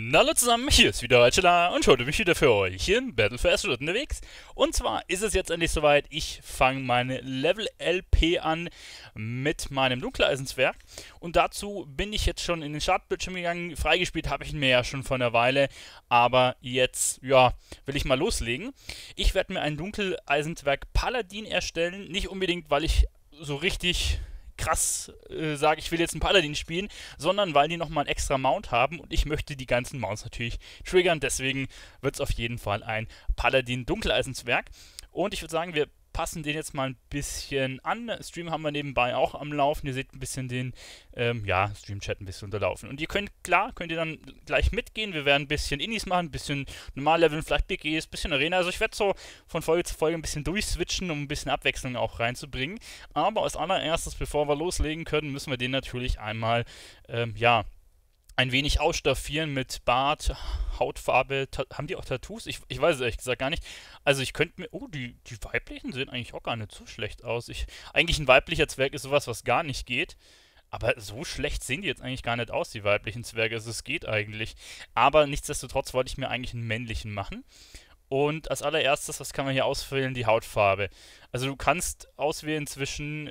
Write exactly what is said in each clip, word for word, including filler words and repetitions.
Na hallo zusammen, hier ist wieder Ratschela und heute bin ich wieder für euch hier in Battle for Azeroth unterwegs. Und zwar ist es jetzt endlich soweit, ich fange meine Level L P an mit meinem Dunkeleisenzwerg. Und dazu bin ich jetzt schon in den Startbildschirm gegangen, freigespielt habe ich ihn mir ja schon vor einer Weile. Aber jetzt, ja, will ich mal loslegen. Ich werde mir einen Dunkeleisenzwerg Paladin erstellen, nicht unbedingt, weil ich so richtig krass äh, sage, ich will jetzt einen Paladin spielen, sondern weil die nochmal einen extra Mount haben und ich möchte die ganzen Mounts natürlich triggern. Deswegen wird es auf jeden Fall ein Paladin Dunkeleisenzwerg. Und ich würde sagen, wir passen den jetzt mal ein bisschen an. Stream haben wir nebenbei auch am Laufen. Ihr seht ein bisschen den, ähm, ja, Stream-Chat ein bisschen unterlaufen. Und ihr könnt, klar, könnt ihr dann gleich mitgehen. Wir werden ein bisschen Innis machen, ein bisschen Normalleveln, vielleicht B Gs, ein bisschen Arena. Also ich werde so von Folge zu Folge ein bisschen durchswitchen, um ein bisschen Abwechslung auch reinzubringen. Aber als allererstes, bevor wir loslegen können, müssen wir den natürlich einmal, ähm, ja, ein wenig ausstaffieren mit Bart, Hautfarbe. Haben die auch Tattoos? Ich, ich weiß es ehrlich gesagt gar nicht. Also ich könnte mir... Oh, die, die weiblichen sehen eigentlich auch gar nicht so schlecht aus. Ich, eigentlich ein weiblicher Zwerg ist sowas, was gar nicht geht. Aber so schlecht sehen die jetzt eigentlich gar nicht aus, die weiblichen Zwerge. Also es geht eigentlich. Aber nichtsdestotrotz wollte ich mir eigentlich einen männlichen machen. Und als allererstes, was kann man hier auswählen? Die Hautfarbe. Also du kannst auswählen zwischen...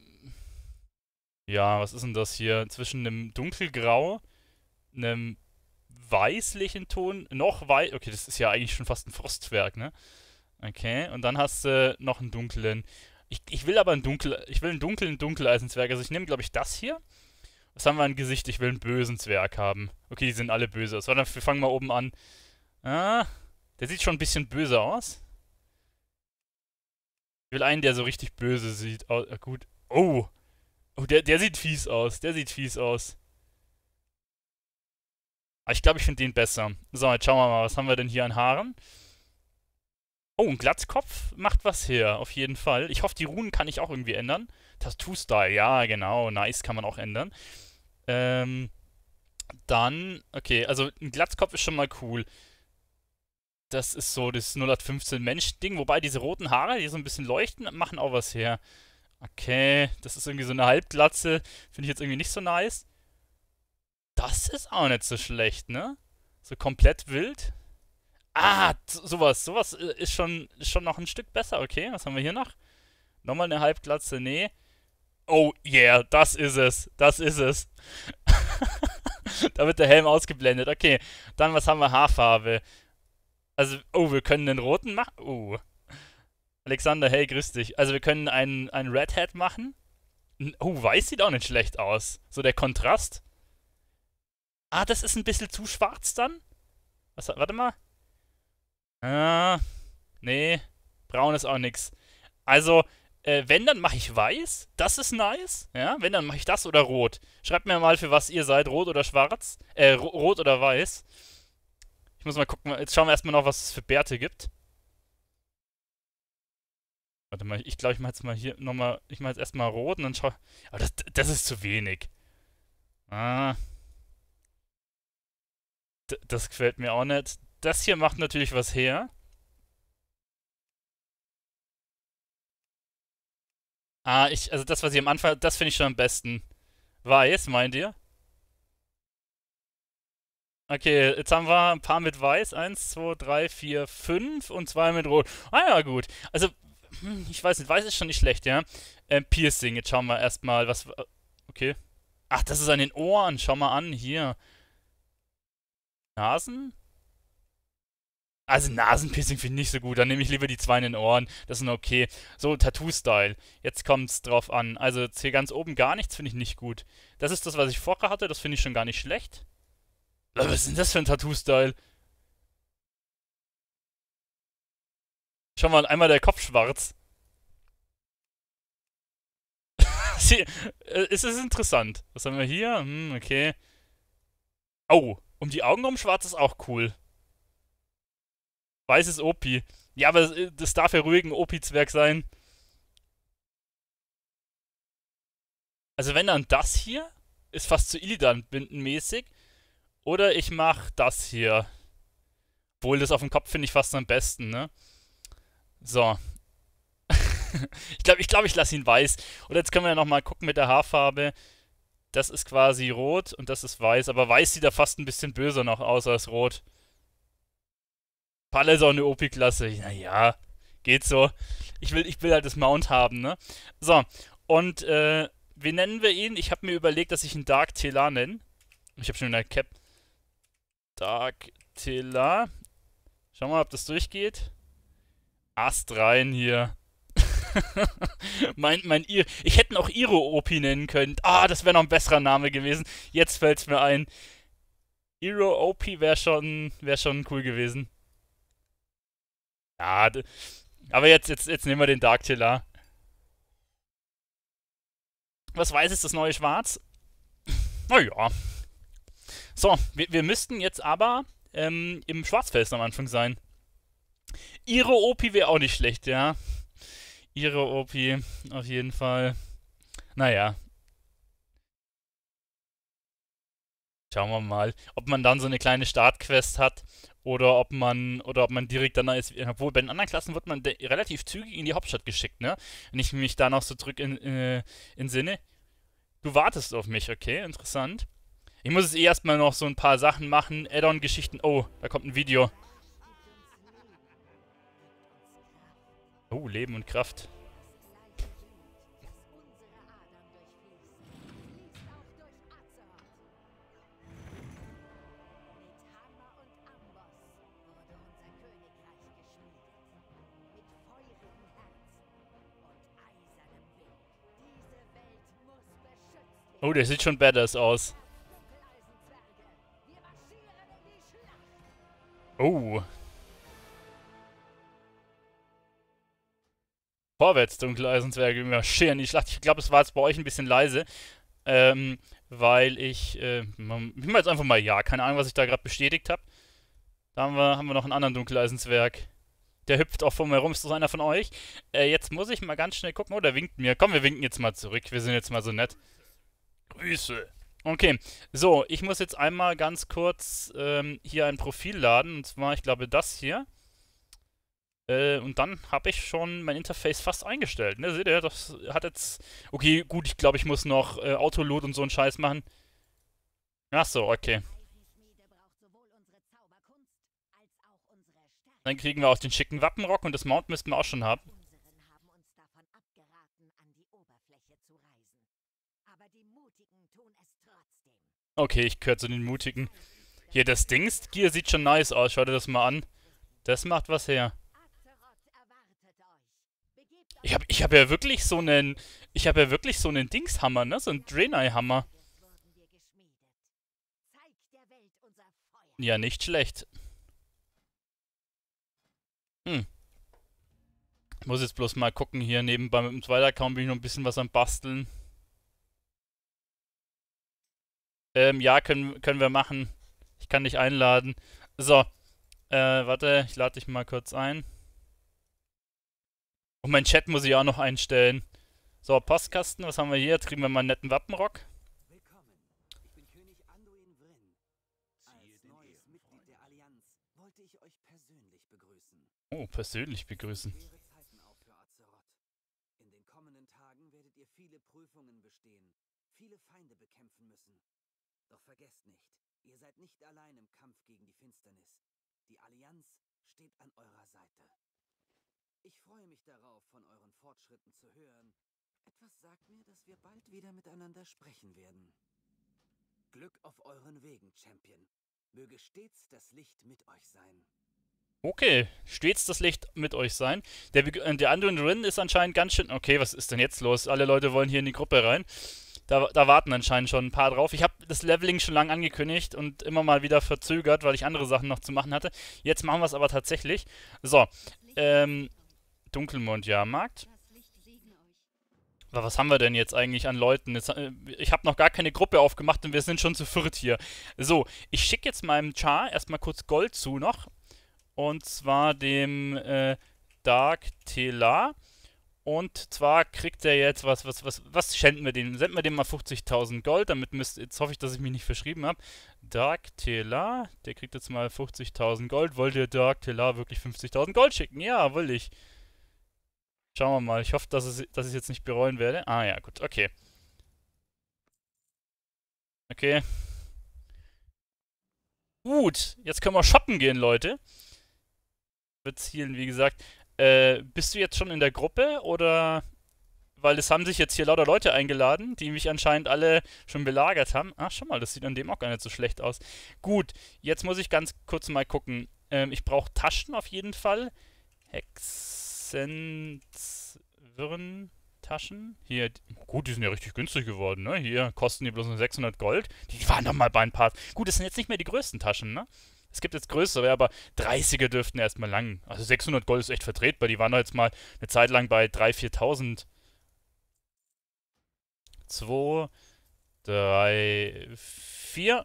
Ja, was ist denn das hier? Zwischen einem dunkelgrau, einem weißlichen Ton, noch weiß. Okay, das ist ja eigentlich schon fast ein Frostzwerg, ne? Okay, und dann hast du noch einen dunklen. Ich, ich will aber einen dunkel, ich will einen dunklen Dunkeleisenzwerg. Also ich nehme, glaube ich, das hier. Was haben wir ein Gesicht? Ich will einen bösen Zwerg haben. Okay, die sind alle böse. Also, wir fangen mal oben an. Ah, der sieht schon ein bisschen böse aus. Ich will einen, der so richtig böse sieht. Oh, gut. Oh. Oh, der, der sieht fies aus. Der sieht fies aus. Aber ich glaube, ich finde den besser. So, jetzt schauen wir mal, was haben wir denn hier an Haaren? Oh, ein Glatzkopf macht was her, auf jeden Fall. Ich hoffe, die Runen kann ich auch irgendwie ändern. Tattoo-Style, ja, genau. Nice, kann man auch ändern. Ähm, dann, okay, also ein Glatzkopf ist schon mal cool. Das ist so das null acht fünfzehn Mensch-Ding, wobei diese roten Haare, die so ein bisschen leuchten, machen auch was her. Okay, das ist irgendwie so eine Halbglatze. Finde ich jetzt irgendwie nicht so nice. Das ist auch nicht so schlecht, ne? So komplett wild. Ah, sowas. Sowas ist schon, ist schon noch ein Stück besser. Okay, was haben wir hier noch? Nochmal eine Halbglatze. Nee. Oh, yeah, das ist es. Das ist es. Da wird der Helm ausgeblendet. Okay, dann was haben wir? Haarfarbe. Also, oh, wir können den roten machen. Oh. Alexander, hey, grüß dich. Also, wir können einen, einen Red Hat machen. Oh, weiß sieht auch nicht schlecht aus. So der Kontrast. Ah, das ist ein bisschen zu schwarz dann? Was, warte mal. Ah, nee. Braun ist auch nix. Also, äh, wenn, dann mache ich weiß. Das ist nice. Ja, wenn, dann mache ich das oder rot. Schreibt mir mal, für was ihr seid. Rot oder schwarz. Äh, ro rot oder weiß. Ich muss mal gucken. Jetzt schauen wir erstmal noch, was es für Bärte gibt. Warte mal, ich glaube, ich mache jetzt mal hier nochmal. Ich mache jetzt erstmal rot und dann schau. Aber das, das ist zu wenig. Ah. Das gefällt mir auch nicht. Das hier macht natürlich was her. Ah, ich, also das, was ich am Anfang, das finde ich schon am besten. Weiß, meint ihr? Okay, jetzt haben wir ein paar mit Weiß. Eins, zwei, drei, vier, fünf und zwei mit Rot. Ah ja, gut. Also, hm, ich weiß nicht, Weiß ist schon nicht schlecht, ja. Ähm, Piercing, jetzt schauen wir erstmal, was. Okay. Ach, das ist an den Ohren. Schau mal an, hier. Nasen? Also Nasenpiercing finde ich nicht so gut. Dann nehme ich lieber die zwei in den Ohren. Das sind okay. So, Tattoo-Style. Jetzt kommt es drauf an. Also jetzt hier ganz oben gar nichts finde ich nicht gut. Das ist das, was ich vorher hatte. Das finde ich schon gar nicht schlecht. Aber was ist denn das für ein Tattoo-Style? Schau mal, einmal der Kopf schwarz. Sie, äh, es ist interessant. Was haben wir hier? Hm, okay. Oh, um die Augen rum schwarz ist auch cool. Weißes O P. Ja, aber das, das darf ja ruhig ein O P-Zwerg sein. Also wenn dann das hier ist fast zu Illidan-Bindenmäßig. Oder ich mach das hier. Obwohl, das auf dem Kopf finde ich fast am besten, ne? So. ich glaube, ich, glaub, ich lasse ihn weiß. Und jetzt können wir ja nochmal gucken mit der Haarfarbe. Das ist quasi rot und das ist weiß. Aber weiß sieht da fast ein bisschen böser noch aus als rot. Palla ist auch eine O P-Klasse. Naja, geht so. Ich will, ich will halt das Mount haben, ne? So, und äh, wie nennen wir ihn? Ich habe mir überlegt, dass ich ihn Dark Telar nenne. Ich habe schon eine Cap. Dark Telar. Schauen wir mal, ob das durchgeht. Ast rein hier. mein, mein, Ir ich hätte ihn auch Iro O P nennen können. Ah, das wäre noch ein besserer Name gewesen. Jetzt fällt's mir ein. Iro O P wäre schon, wär schon cool gewesen. Ja, aber jetzt, jetzt, jetzt nehmen wir den Dark Telar. Was weiß ist das neue Schwarz? Naja. So, wir, wir müssten jetzt aber ähm, im Schwarzfels am Anfang sein. Ihre O P wäre auch nicht schlecht, ja. Ihre O P, auf jeden Fall. Naja. Schauen wir mal, ob man dann so eine kleine Startquest hat oder ob man oder ob man direkt dann ist. Obwohl bei den anderen Klassen wird man relativ zügig in die Hauptstadt geschickt, ne? Wenn ich mich da noch so drück in, äh, in Sinne. Du wartest auf mich, okay, interessant. Ich muss jetzt eh erstmal noch so ein paar Sachen machen. Add-on-Geschichten. Oh, da kommt ein Video. Oh, Leben und Kraft. Oh, der sieht schon badass aus. Oh. Vorwärts, dunkle Eisenzwerge, wir marschieren in die Schlacht. Ich glaube, es war jetzt bei euch ein bisschen leise. Ähm, weil ich, äh, ich mache jetzt einfach mal ja. Keine Ahnung, was ich da gerade bestätigt habe. Da haben wir, haben wir noch einen anderen Dunkeleisenzwerg. Der hüpft auch vor mir rum. Ist das einer von euch? Äh, jetzt muss ich mal ganz schnell gucken. Oh, der winkt mir. Komm, wir winken jetzt mal zurück. Wir sind jetzt mal so nett. Grüße. Okay, so, ich muss jetzt einmal ganz kurz ähm, hier ein Profil laden. Und zwar, ich glaube, das hier. Äh, und dann habe ich schon mein Interface fast eingestellt. Ne? Seht ihr, das hat jetzt... Okay, gut, ich glaube, ich muss noch äh, Autoload und so einen Scheiß machen. Ach so, okay. Dann kriegen wir auch den schicken Wappenrock und das Mount müssten wir auch schon haben. Okay, ich gehöre zu den Mutigen. Hier, das Dings, Gear sieht schon nice aus. Schau dir das mal an. Das macht was her. Ich habe ich hab ja wirklich so einen... Ich habe ja wirklich so einen Dingshammer, ne? So einen Draenei-Hammer. Ja, nicht schlecht. Hm. Muss jetzt bloß mal gucken hier nebenbei mit dem zweiten Account bin ich noch ein bisschen was am Basteln. Ähm, ja, können, können wir machen. Ich kann dich einladen. So. Äh, warte, ich lade dich mal kurz ein. Und mein Chat muss ich auch noch einstellen. So, Postkasten, was haben wir hier? Jetzt kriegen wir mal einen netten Wappenrock. Willkommen. Ich bin König Anduin Vryn. Als neues Mitglied der Allianz wollte ich euch persönlich begrüßen. Oh, persönlich begrüßen. Schwere Zeiten auch für Azeroth. In den kommenden Tagen werdet ihr viele Prüfungen bestehen, viele Feinde bekämpfen müssen. Doch vergesst nicht, ihr seid nicht allein im Kampf gegen die Finsternis. Die Allianz steht an eurer Seite. Ich freue mich darauf, von euren Fortschritten zu hören. Etwas sagt mir, dass wir bald wieder miteinander sprechen werden. Glück auf euren Wegen, Champion. Möge stets das Licht mit euch sein. Okay, stets das Licht mit euch sein. Der, äh, der Anduin Vryn ist anscheinend ganz schön... Okay, was ist denn jetzt los? Alle Leute wollen hier in die Gruppe rein. Da, da warten anscheinend schon ein paar drauf. Ich habe das Leveling schon lange angekündigt und immer mal wieder verzögert, weil ich andere Sachen noch zu machen hatte. Jetzt machen wir es aber tatsächlich. So, ähm... Dunkelmond-Jahrmarkt. Aber was haben wir denn jetzt eigentlich an Leuten? Jetzt, äh, ich habe noch gar keine Gruppe aufgemacht und wir sind schon zu viert hier. So, ich schicke jetzt meinem Char erstmal kurz Gold zu noch. Und zwar dem äh, Dark Telar. Und zwar kriegt er jetzt, was, was, was, was schenken wir dem? Senden wir dem mal fünfzigtausend Gold, damit müsst, jetzt hoffe ich, dass ich mich nicht verschrieben habe. Dark Telar, der kriegt jetzt mal fünfzigtausend Gold. Wollt ihr Dark Telar wirklich fünfzigtausend Gold schicken? Ja, will ich. Schauen wir mal. Ich hoffe, dass, es, dass ich es jetzt nicht bereuen werde. Ah ja, gut, okay. Okay. Gut, jetzt können wir shoppen gehen, Leute. Bezielen, wie gesagt. Äh, bist du jetzt schon in der Gruppe oder? Weil es haben sich jetzt hier lauter Leute eingeladen, die mich anscheinend alle schon belagert haben. Ach, schau mal, das sieht an dem auch gar nicht so schlecht aus. Gut, jetzt muss ich ganz kurz mal gucken. Ähm, ich brauche Taschen auf jeden Fall. Hexenzwirren. Taschen. Hier, gut, die sind ja richtig günstig geworden, ne? Hier kosten die bloß nur sechshundert Gold. Die waren doch mal bei ein paar. Gut, das sind jetzt nicht mehr die größten Taschen, ne? Es gibt jetzt größere, aber dreißiger dürften erstmal lang. Also sechshundert Gold ist echt vertretbar. Die waren doch jetzt mal eine Zeit lang bei dreitausend, viertausend. zwei, drei, vier.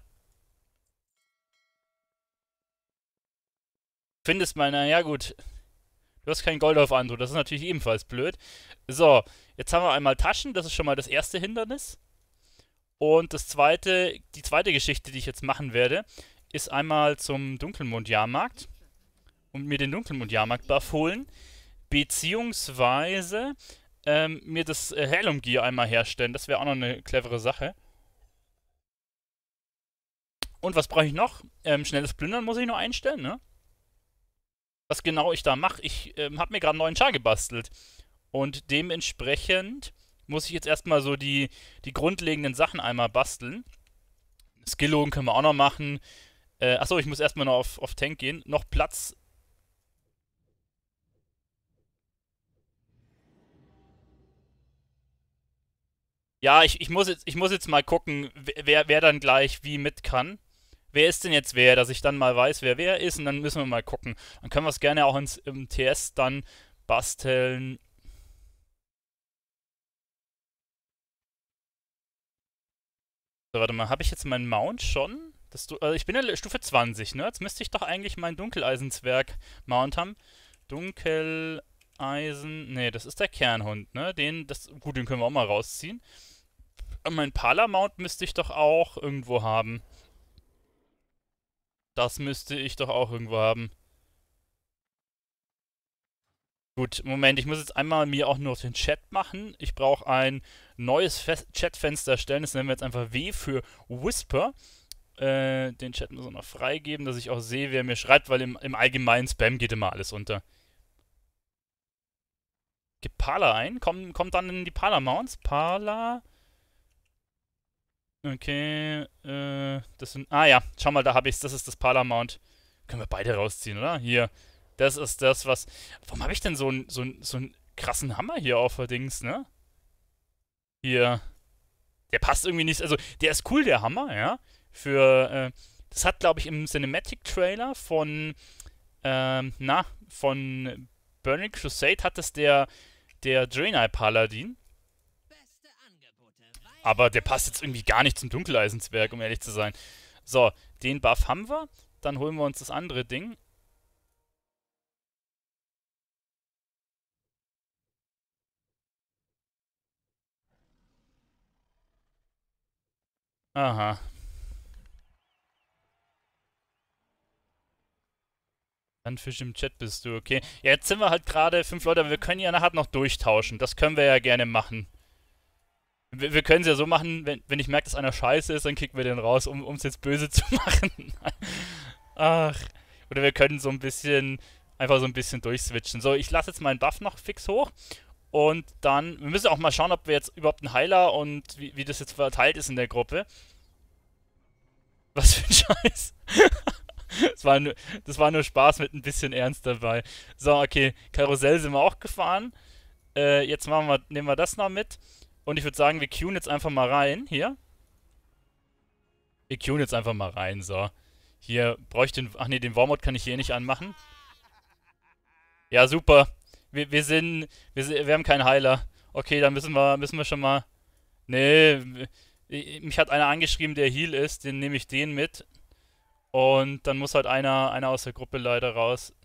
Findest mal, naja, gut. Du hast kein Gold auf Andro, das ist natürlich ebenfalls blöd. So, jetzt haben wir einmal Taschen, das ist schon mal das erste Hindernis. Und das zweite, die zweite Geschichte, die ich jetzt machen werde, ist einmal zum Dunkelmond-Jahrmarkt und mir den Dunkelmond-Jahrmarkt-Buff holen, beziehungsweise ähm, mir das äh, Helium-Gear einmal herstellen. Das wäre auch noch eine clevere Sache. Und was brauche ich noch? Ähm, schnelles Plündern muss ich noch einstellen, ne? Was genau ich da mache, ich ähm, habe mir gerade einen neuen Char gebastelt. Und dementsprechend muss ich jetzt erstmal so die, die grundlegenden Sachen einmal basteln. Skillogen können wir auch noch machen. Äh, achso, ich muss erstmal noch auf, auf Tank gehen. Noch Platz. Ja, ich, ich, muss jetzt, ich muss jetzt mal gucken, wer, wer dann gleich wie mit kann. Wer ist denn jetzt wer, dass ich dann mal weiß, wer wer ist und dann müssen wir mal gucken. Dann können wir es gerne auch ins, im T S dann basteln. So, warte mal, habe ich jetzt meinen Mount schon? Das, du- also ich bin ja Stufe zwanzig, ne? Jetzt müsste ich doch eigentlich meinen Dunkeleisenzwerg-Mount haben. Dunkeleisen. Nee, das ist der Kernhund, ne? Den, das, gut, den können wir auch mal rausziehen. Und mein Pala-Mount müsste ich doch auch irgendwo haben. Das müsste ich doch auch irgendwo haben. Gut, Moment, ich muss jetzt einmal mir auch nur den Chat machen. Ich brauche ein neues Fe- Chatfenster erstellen. Das nennen wir jetzt einfach W für Whisper. Äh, den Chat muss ich noch freigeben, dass ich auch sehe, wer mir schreibt, weil im, im allgemeinen Spam geht immer alles unter. Gib Parler ein, komm, kommt dann in die Parler-Mounts. Parler. Okay, äh, das sind. Ah ja, schau mal, da habe ich's. Das ist das Parler-Mount. Können wir beide rausziehen, oder? Hier. Das ist das, was. Warum habe ich denn so einen so n- so n krassen Hammer hier auf der Dings, ne? Hier. Der passt irgendwie nicht. Also, der ist cool, der Hammer, ja. Für, äh, das hat, glaube ich, im Cinematic-Trailer von, ähm, na, von Burning Crusade hat es der, der Draenei Paladin. Aber der passt jetzt irgendwie gar nicht zum Dunkeleisenzwerg, um ehrlich zu sein. So, den Buff haben wir. Dann holen wir uns das andere Ding. Aha. Dann Fisch im Chat bist du, okay. Ja, jetzt sind wir halt gerade fünf Leute, aber wir können ja nachher noch durchtauschen. Das können wir ja gerne machen. Wir, wir können es ja so machen, wenn, wenn ich merke, dass einer scheiße ist, dann kicken wir den raus, um es jetzt böse zu machen. Ach. Oder wir können so ein bisschen, einfach so ein bisschen durchswitchen. So, ich lasse jetzt meinen Buff noch fix hoch. Und dann, wir müssen auch mal schauen, ob wir jetzt überhaupt einen Heiler und wie, wie das jetzt verteilt ist in der Gruppe. Was für ein Scheiß. Das war, nur, das war nur Spaß mit ein bisschen Ernst dabei. So, okay, Karussell sind wir auch gefahren. Äh, jetzt machen wir, nehmen wir das noch mit. Und ich würde sagen, wir queuen jetzt einfach mal rein. Hier. Wir queuen jetzt einfach mal rein, so. Hier, bräuchte den. Ach nee, den Warmod kann ich hier nicht anmachen. Ja, super. Wir, wir sind. Wir, sind- wir haben keinen Heiler. Okay, dann müssen wir, müssen wir schon mal. Nee, mich hat einer angeschrieben, der Heal ist. Den nehme ich den mit. Und dann muss halt einer, einer aus der Gruppe leider raus.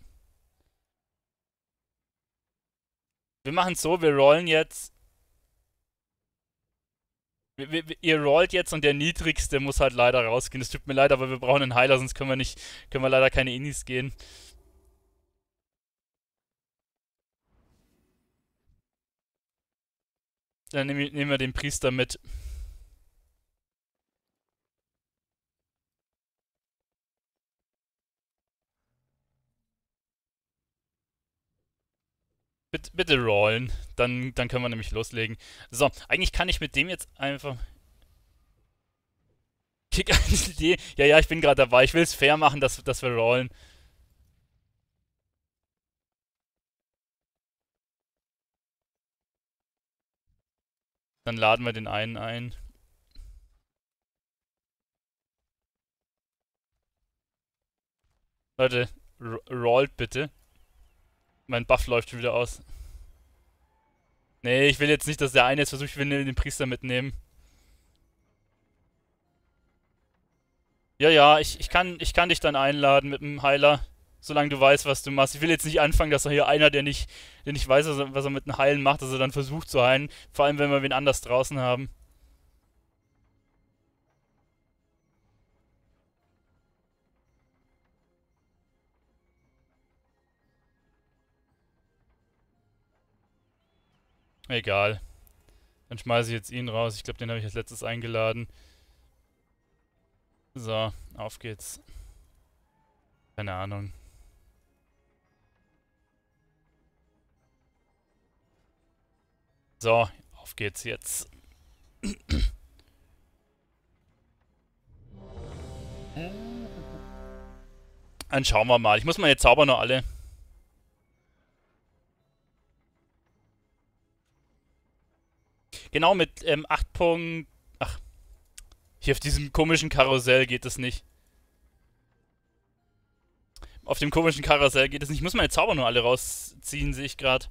Wir machen es so, wir rollen jetzt. Wir, wir, ihr rollt jetzt und der niedrigste muss halt leider rausgehen. Es tut mir leid, aber wir brauchen einen Heiler, sonst können wir nicht, können wir leider keine Inis gehen. Dann nehmen, nehmen wir den Priester mit. bitte, bitte rollen. Dann, dann können wir nämlich loslegen. So, eigentlich kann ich mit dem jetzt einfach... Kick eine Idee. Ja, ja, ich bin gerade dabei. Ich will es fair machen, dass, dass wir rollen. Dann laden wir den einen ein. Leute, rollt bitte. Mein Buff läuft schon wieder aus. Nee, ich will jetzt nicht, dass der eine jetzt versucht, ich will den Priester mitnehmen. Ja, ja, ich, ich, kann, ich kann dich dann einladen mit dem Heiler, solange du weißt, was du machst. Ich will jetzt nicht anfangen, dass er hier einer, der nicht, der nicht weiß, was er, was er mit dem Heilen macht, dass er dann versucht zu heilen. Vor allem, wenn wir wen anders draußen haben. Egal. Dann schmeiße ich jetzt ihn raus. Ich glaube, den habe ich als letztes eingeladen. So, auf geht's. Keine Ahnung. So, auf geht's jetzt. Dann schauen wir mal. Ich muss meine Zauber noch alle. Genau, mit ähm, acht Punkten... Ach. Hier auf diesem komischen Karussell geht es nicht. Auf dem komischen Karussell geht es nicht. Ich muss meine Zauber nur alle rausziehen, sehe ich gerade.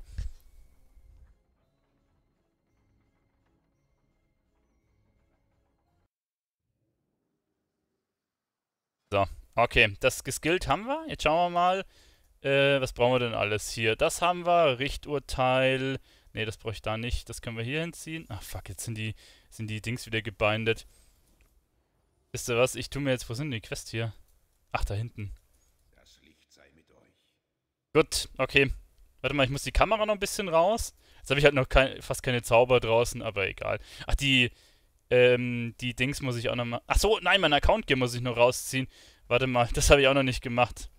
So, okay. Das geskillt haben wir. Jetzt schauen wir mal. Äh, was brauchen wir denn alles hier? Das haben wir. Richturteil. Ne, das brauche ich da nicht. Das können wir hier hinziehen. Ach, fuck. Jetzt sind die, sind die Dings wieder gebindet. Wisst ihr was? Ich tue mir jetzt... Wo sind die Quest hier? Ach, da hinten. Das Licht sei mit euch. Gut, okay. Warte mal, ich muss die Kamera noch ein bisschen raus. Jetzt habe ich halt noch kein, fast keine Zauber draußen, aber egal. Ach, die... Ähm, die Dings muss ich auch noch mal... Ach so, nein, mein Account-Gear muss ich noch rausziehen. Warte mal, das habe ich auch noch nicht gemacht.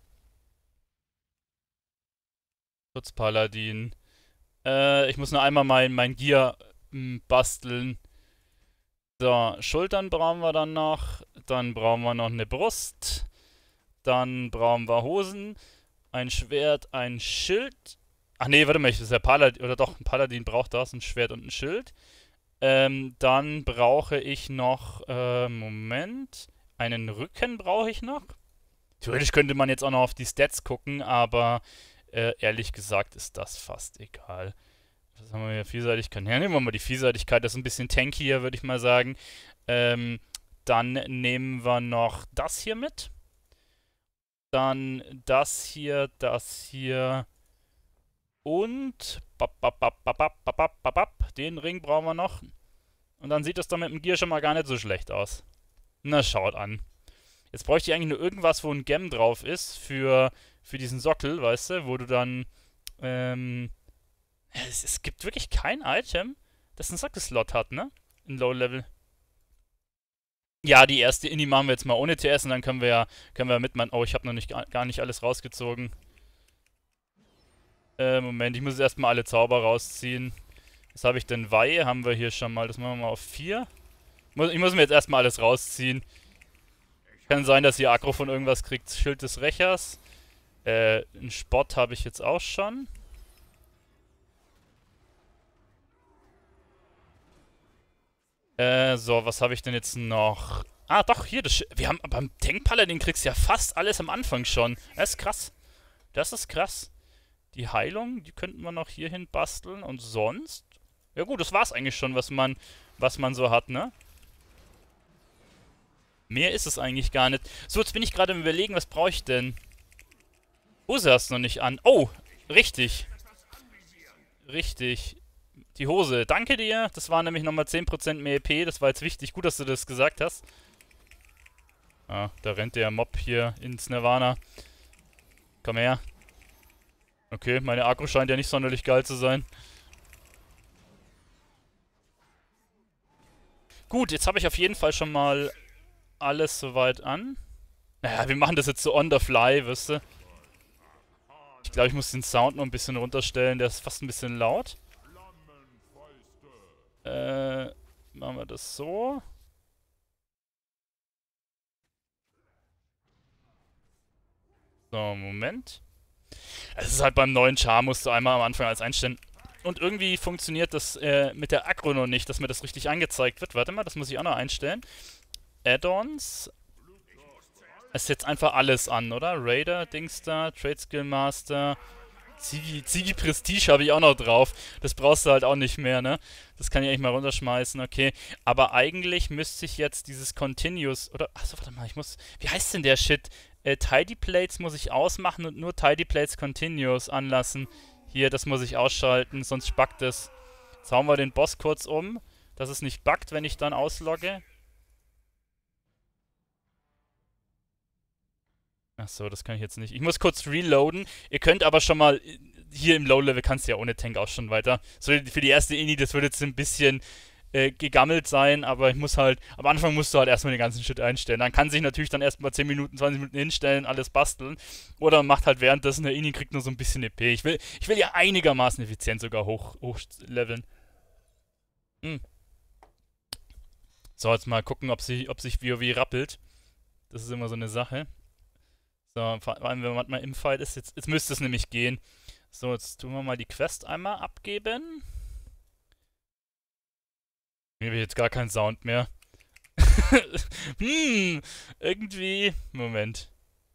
Schutzpaladin. Äh, ich muss nur einmal mein, mein Gear m, basteln. So, Schultern brauchen wir dann noch. Dann brauchen wir noch eine Brust. Dann brauchen wir Hosen. Ein Schwert, ein Schild. Ach nee, warte mal, das ist der Paladin. Oder doch, ein Paladin braucht das. Ein Schwert und ein Schild. Ähm, dann brauche ich noch, äh, Moment. Einen Rücken brauche ich noch. Theoretisch könnte man jetzt auch noch auf die Stats gucken, aber äh, ehrlich gesagt ist das fast egal. Was haben wir hier? Vielseitigkeit. Ja, nehmen wir mal die Vielseitigkeit. Das ist ein bisschen tankier, würde ich mal sagen. Ähm, dann nehmen wir noch das hier mit. Dann das hier, das hier. Und bap, bap, bap, bap, bap, bap, bap, bap. Den Ring brauchen wir noch. Und dann sieht das doch mit dem Gear schon mal gar nicht so schlecht aus. Na, schaut an. Jetzt bräuchte ich eigentlich nur irgendwas, wo ein Gem drauf ist für, für diesen Sockel, weißt du, wo du dann, ähm, es, es gibt wirklich kein Item, das einen Sockel-Slot hat, ne? In Low-Level. Ja, die erste Indie machen wir jetzt mal ohne T S und dann können wir ja, können wir mit meinen, oh, ich habe noch nicht, gar nicht alles rausgezogen. Äh, Moment, ich muss jetzt erstmal alle Zauber rausziehen. Was habe ich denn? Weihe haben wir hier schon mal, das machen wir mal auf vier. Ich muss mir jetzt erstmal alles rausziehen. Kann sein, dass ihr Aggro von irgendwas kriegt. Schild des Rächers. Äh, einen Spott habe ich jetzt auch schon. Äh, so, was habe ich denn jetzt noch? Ah, doch, hier, das Sch wir haben beim Tank Paladin kriegst du ja fast alles am Anfang schon. Das ist krass. Das ist krass. Die Heilung, die könnten wir noch hierhin basteln. Und sonst? Ja gut, das war's eigentlich schon, was man, was man so hat, ne? Mehr ist es eigentlich gar nicht. So, jetzt bin ich gerade im Überlegen, was brauche ich denn? Hose hast du noch nicht an. Oh, richtig. Richtig. Die Hose. Danke dir. Das war nämlich nochmal zehn Prozent mehr E P. Das war jetzt wichtig. Gut, dass du das gesagt hast. Ah, da rennt der Mob hier ins Nirvana. Komm her. Okay, meine Aggro scheint ja nicht sonderlich geil zu sein. Gut, jetzt habe ich auf jeden Fall schon mal alles soweit an. Naja, wir machen das jetzt so on the fly, wisst ihr. Ich glaube, ich muss den Sound noch ein bisschen runterstellen. Der ist fast ein bisschen laut. Äh, machen wir das so. So, Moment. Es ist halt beim neuen Char, musst du einmal am Anfang alles einstellen. Und irgendwie funktioniert das äh, mit der Aggro noch nicht, dass mir das richtig angezeigt wird. Warte mal, das muss ich auch noch einstellen. Add-ons. Es ist jetzt einfach alles an, oder? Raider, Dingstar, Trade Skill Master. Ziggy, Ziggy Prestige habe ich auch noch drauf. Das brauchst du halt auch nicht mehr, ne? Das kann ich eigentlich mal runterschmeißen, okay. Aber eigentlich müsste ich jetzt dieses Continuous, oder, achso, warte mal, ich muss, wie heißt denn der Shit? Äh, Tidy Plates muss ich ausmachen und nur Tidy Plates Continuous anlassen. Hier, das muss ich ausschalten, sonst spackt es. Jetzt hauen wir den Boss kurz um, dass es nicht buggt, wenn ich dann auslogge. Achso, das kann ich jetzt nicht. Ich muss kurz reloaden. Ihr könnt aber schon mal, hier im Low-Level kannst du ja ohne Tank auch schon weiter. So, für die erste Ini, das wird jetzt ein bisschen äh, gegammelt sein, aber ich muss halt, am Anfang musst du halt erstmal den ganzen Shit einstellen. Dann kann sich natürlich dann erstmal zehn Minuten, zwanzig Minuten hinstellen, alles basteln. Oder man macht halt währenddessen eine Ini, kriegt nur so ein bisschen E P. Ich will, ich will ja einigermaßen effizient sogar hoch, hochleveln. Hm. So, jetzt mal gucken, ob, sie, ob sich WoW rappelt. Das ist immer so eine Sache. So, vor allem, wenn man mal im Fight ist, jetzt, jetzt müsste es nämlich gehen. So, jetzt tun wir mal die Quest einmal abgeben. Hier habe ich jetzt gar keinen Sound mehr. hm, irgendwie... Moment.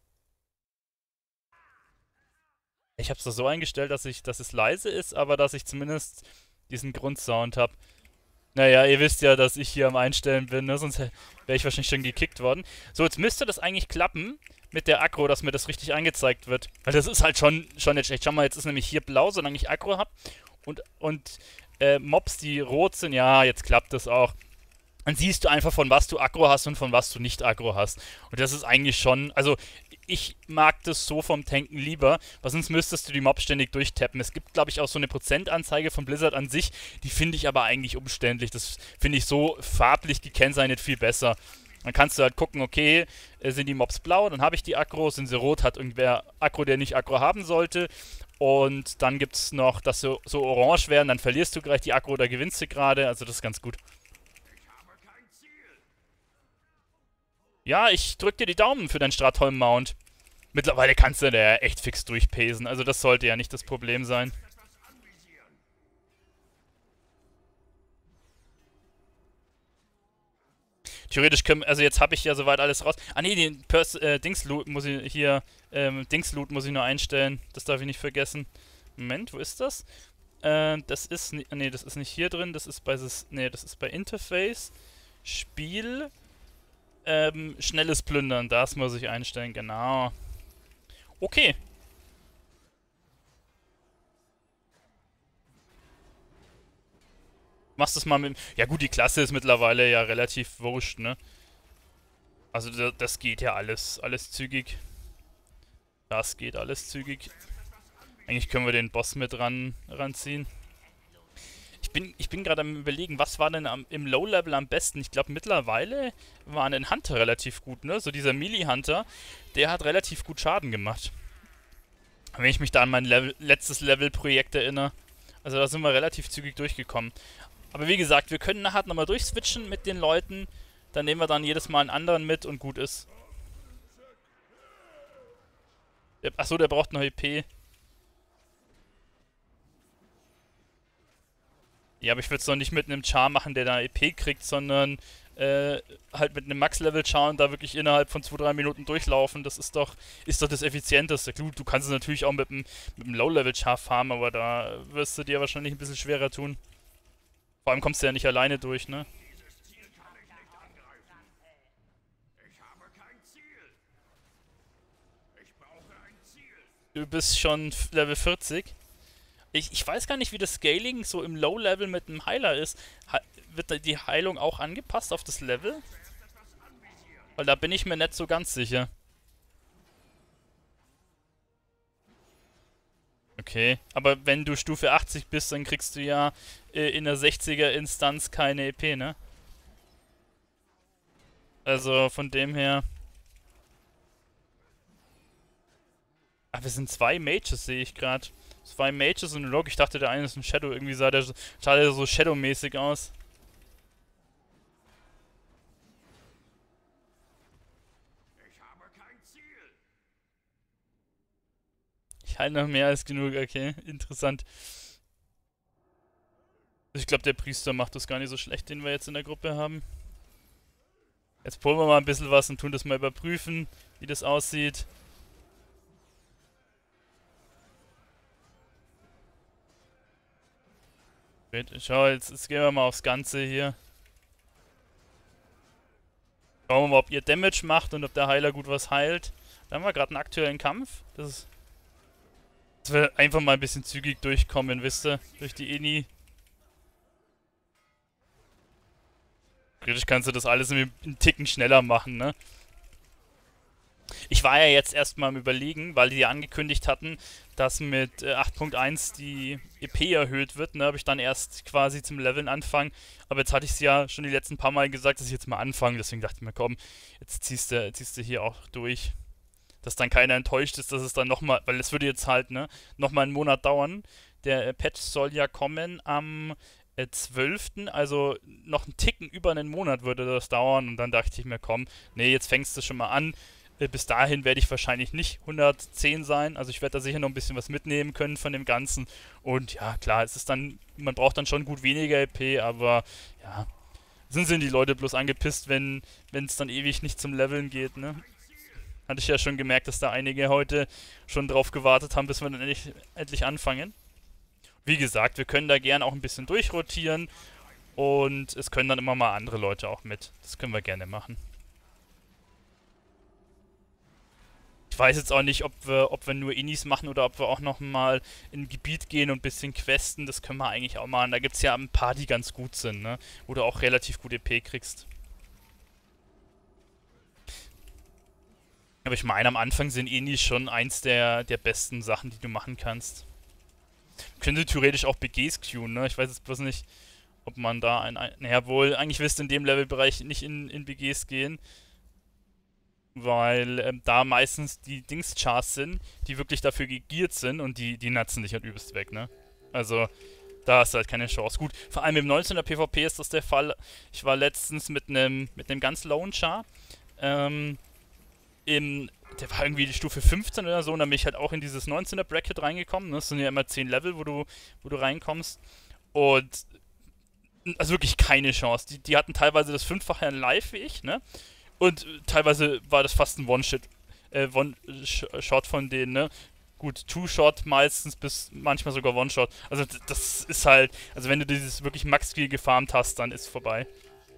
Ich habe es doch so eingestellt, dass, ich, dass es leise ist, aber dass ich zumindest diesen Grundsound habe. Naja, ihr wisst ja, dass ich hier am Einstellen bin, ne? Sonst wäre ich wahrscheinlich schon gekickt worden. So, jetzt müsste das eigentlich klappen mit der Aggro, dass mir das richtig angezeigt wird. Weil das ist halt schon, schon nicht schlecht. Schau mal, jetzt ist nämlich hier blau, solange ich Aggro habe. Und, und äh, Mobs, die rot sind, ja, jetzt klappt das auch. Dann siehst du einfach, von was du Aggro hast und von was du nicht Aggro hast. Und das ist eigentlich schon, also ich mag das so vom Tanken lieber, weil sonst müsstest du die Mobs ständig durchtappen. Es gibt, glaube ich, auch so eine Prozentanzeige von Blizzard an sich, die finde ich aber eigentlich umständlich. Das finde ich so farblich gekennzeichnet viel besser. Dann kannst du halt gucken, okay, sind die Mobs blau, dann habe ich die Aggro, sind sie rot, hat irgendwer Aggro, der nicht Aggro haben sollte. Und dann gibt es noch, dass sie so orange werden, dann verlierst du gleich die Aggro oder gewinnst du gerade, also das ist ganz gut. Ja, ich drück dir die Daumen für deinen Stratholm-Mount. Mittlerweile kannst du da ja echt fix durchpesen, also das sollte ja nicht das Problem sein. Theoretisch können, also jetzt habe ich ja soweit alles raus. Ah ne, den Pers äh, Dingsloot muss ich hier, ähm, Dingsloot muss ich nur einstellen. Das darf ich nicht vergessen. Moment, wo ist das? Äh, das ist, ne, das ist nicht hier drin, das ist bei, ne, das ist bei Interface, Spiel, ähm, schnelles Plündern, das muss ich einstellen, genau. Okay. Machst das mal mit... Ja gut, die Klasse ist mittlerweile ja relativ wurscht, ne? Also das geht ja alles, alles zügig. Das geht alles zügig. Eigentlich können wir den Boss mit ran, ranziehen. Ich bin, ich bin gerade am Überlegen, was war denn am, im Low-Level am besten? Ich glaube, mittlerweile war ein Hunter relativ gut, ne? So dieser Melee-Hunter, der hat relativ gut Schaden gemacht. Wenn ich mich da an mein Level, letztes Level-Projekt erinnere. Also da sind wir relativ zügig durchgekommen. Aber wie gesagt, wir können nachher nochmal durchswitchen mit den Leuten. Dann nehmen wir dann jedes Mal einen anderen mit und gut ist. Achso, der braucht noch E P. Ja, aber ich würde es doch nicht mit einem Char machen, der da E P kriegt, sondern äh, halt mit einem Max-Level-Char und da wirklich innerhalb von zwei, drei Minuten durchlaufen. Das ist doch, ist doch das Effizienteste. Gut, du kannst es natürlich auch mit einem, mit einem Low-Level-Char farmen, aber da wirst du dir wahrscheinlich ein bisschen schwerer tun. Vor allem kommst du ja nicht alleine durch, ne? Du bist schon Level vierzig. Ich, ich weiß gar nicht, wie das Scaling so im Low-Level mit einem Heiler ist. Ha wird die Heilung auch angepasst auf das Level? Weil da bin ich mir nicht so ganz sicher. Okay, aber wenn du Stufe achtzig bist, dann kriegst du ja äh, in der sechziger Instanz keine E P, ne? Also von dem her... Ah, wir sind zwei Mages, sehe ich gerade. Zwei Mages und ein Rogue. Ich dachte, der eine ist ein Shadow. Irgendwie sah der, sah der so Shadow-mäßig aus. Ich habe kein Ziel. Ich halte noch mehr als genug, okay. Interessant. Ich glaube, der Priester macht das gar nicht so schlecht, den wir jetzt in der Gruppe haben. Jetzt pullen wir mal ein bisschen was und tun das mal überprüfen, wie das aussieht. Schau, jetzt, jetzt gehen wir mal aufs Ganze hier. Schauen wir mal, ob ihr Damage macht und ob der Heiler gut was heilt. Da haben wir gerade einen aktuellen Kampf. Das ist. Dass wir einfach mal ein bisschen zügig durchkommen, wisst ihr? Durch die Ini. Theoretisch kannst du das alles einen Ticken schneller machen, ne? Ich war ja jetzt erstmal am Überlegen, weil die ja angekündigt hatten, dass mit äh, acht Punkt eins die E P erhöht wird, ne, habe ich dann erst quasi zum Leveln anfangen. Aber jetzt hatte ich es ja schon die letzten paar Mal gesagt, dass ich jetzt mal anfange, deswegen dachte ich mir, komm, jetzt ziehst du, ziehst du hier auch durch. Dass dann keiner enttäuscht ist, dass es dann nochmal, weil es würde jetzt halt, ne, nochmal einen Monat dauern. Der äh, Patch soll ja kommen am äh, zwölften Also noch einen Ticken über einen Monat würde das dauern. Und dann dachte ich mir, komm, nee, jetzt fängst du schon mal an. Bis dahin werde ich wahrscheinlich nicht hundertzehn sein. Also ich werde da sicher noch ein bisschen was mitnehmen können von dem Ganzen. Und ja, klar, es ist dann, man braucht dann schon gut weniger E P, aber ja, sind sind die Leute bloß angepisst, wenn wenn es dann ewig nicht zum Leveln geht, ne? Hatte ich ja schon gemerkt, dass da einige heute schon drauf gewartet haben, bis wir dann endlich, endlich anfangen. Wie gesagt, wir können da gern auch ein bisschen durchrotieren und es können dann immer mal andere Leute auch mit. Das können wir gerne machen. Ich weiß jetzt auch nicht, ob wir, ob wir nur Inis machen oder ob wir auch nochmal in ein Gebiet gehen und ein bisschen questen. Das können wir eigentlich auch machen. Da gibt es ja ein paar, die ganz gut sind, ne? Wo du auch relativ gut E P kriegst. Aber ich meine, am Anfang sind Inis schon eins der, der besten Sachen, die du machen kannst. Könnte theoretisch auch B Gs queuen, ne? Ich weiß jetzt bloß nicht, ob man da ein... ein naja, wohl, eigentlich wirst du in dem Levelbereich nicht in, in B Gs gehen. Weil ähm, da meistens die Dings-Chars sind, die wirklich dafür gegiert sind und die, die natzen dich halt übelst weg, ne? Also, da hast du halt keine Chance. Gut, vor allem im neunzehner PvP ist das der Fall. Ich war letztens mit einem mit einem ganz lowen Char, ähm, im, der war irgendwie die Stufe fünfzehn oder so und dann bin ich halt auch in dieses neunzehner Bracket reingekommen, ne? Das sind ja immer zehn Level, wo du, wo du reinkommst. Und, also wirklich keine Chance. Die, die hatten teilweise das Fünffache an Live wie ich, ne? Und teilweise war das fast ein One-Shot äh, One Shot von denen, ne? Gut, Two-Shot meistens bis manchmal sogar One-Shot. Also das ist halt, also wenn du dieses wirklich Max-Skill gefarmt hast, dann ist vorbei.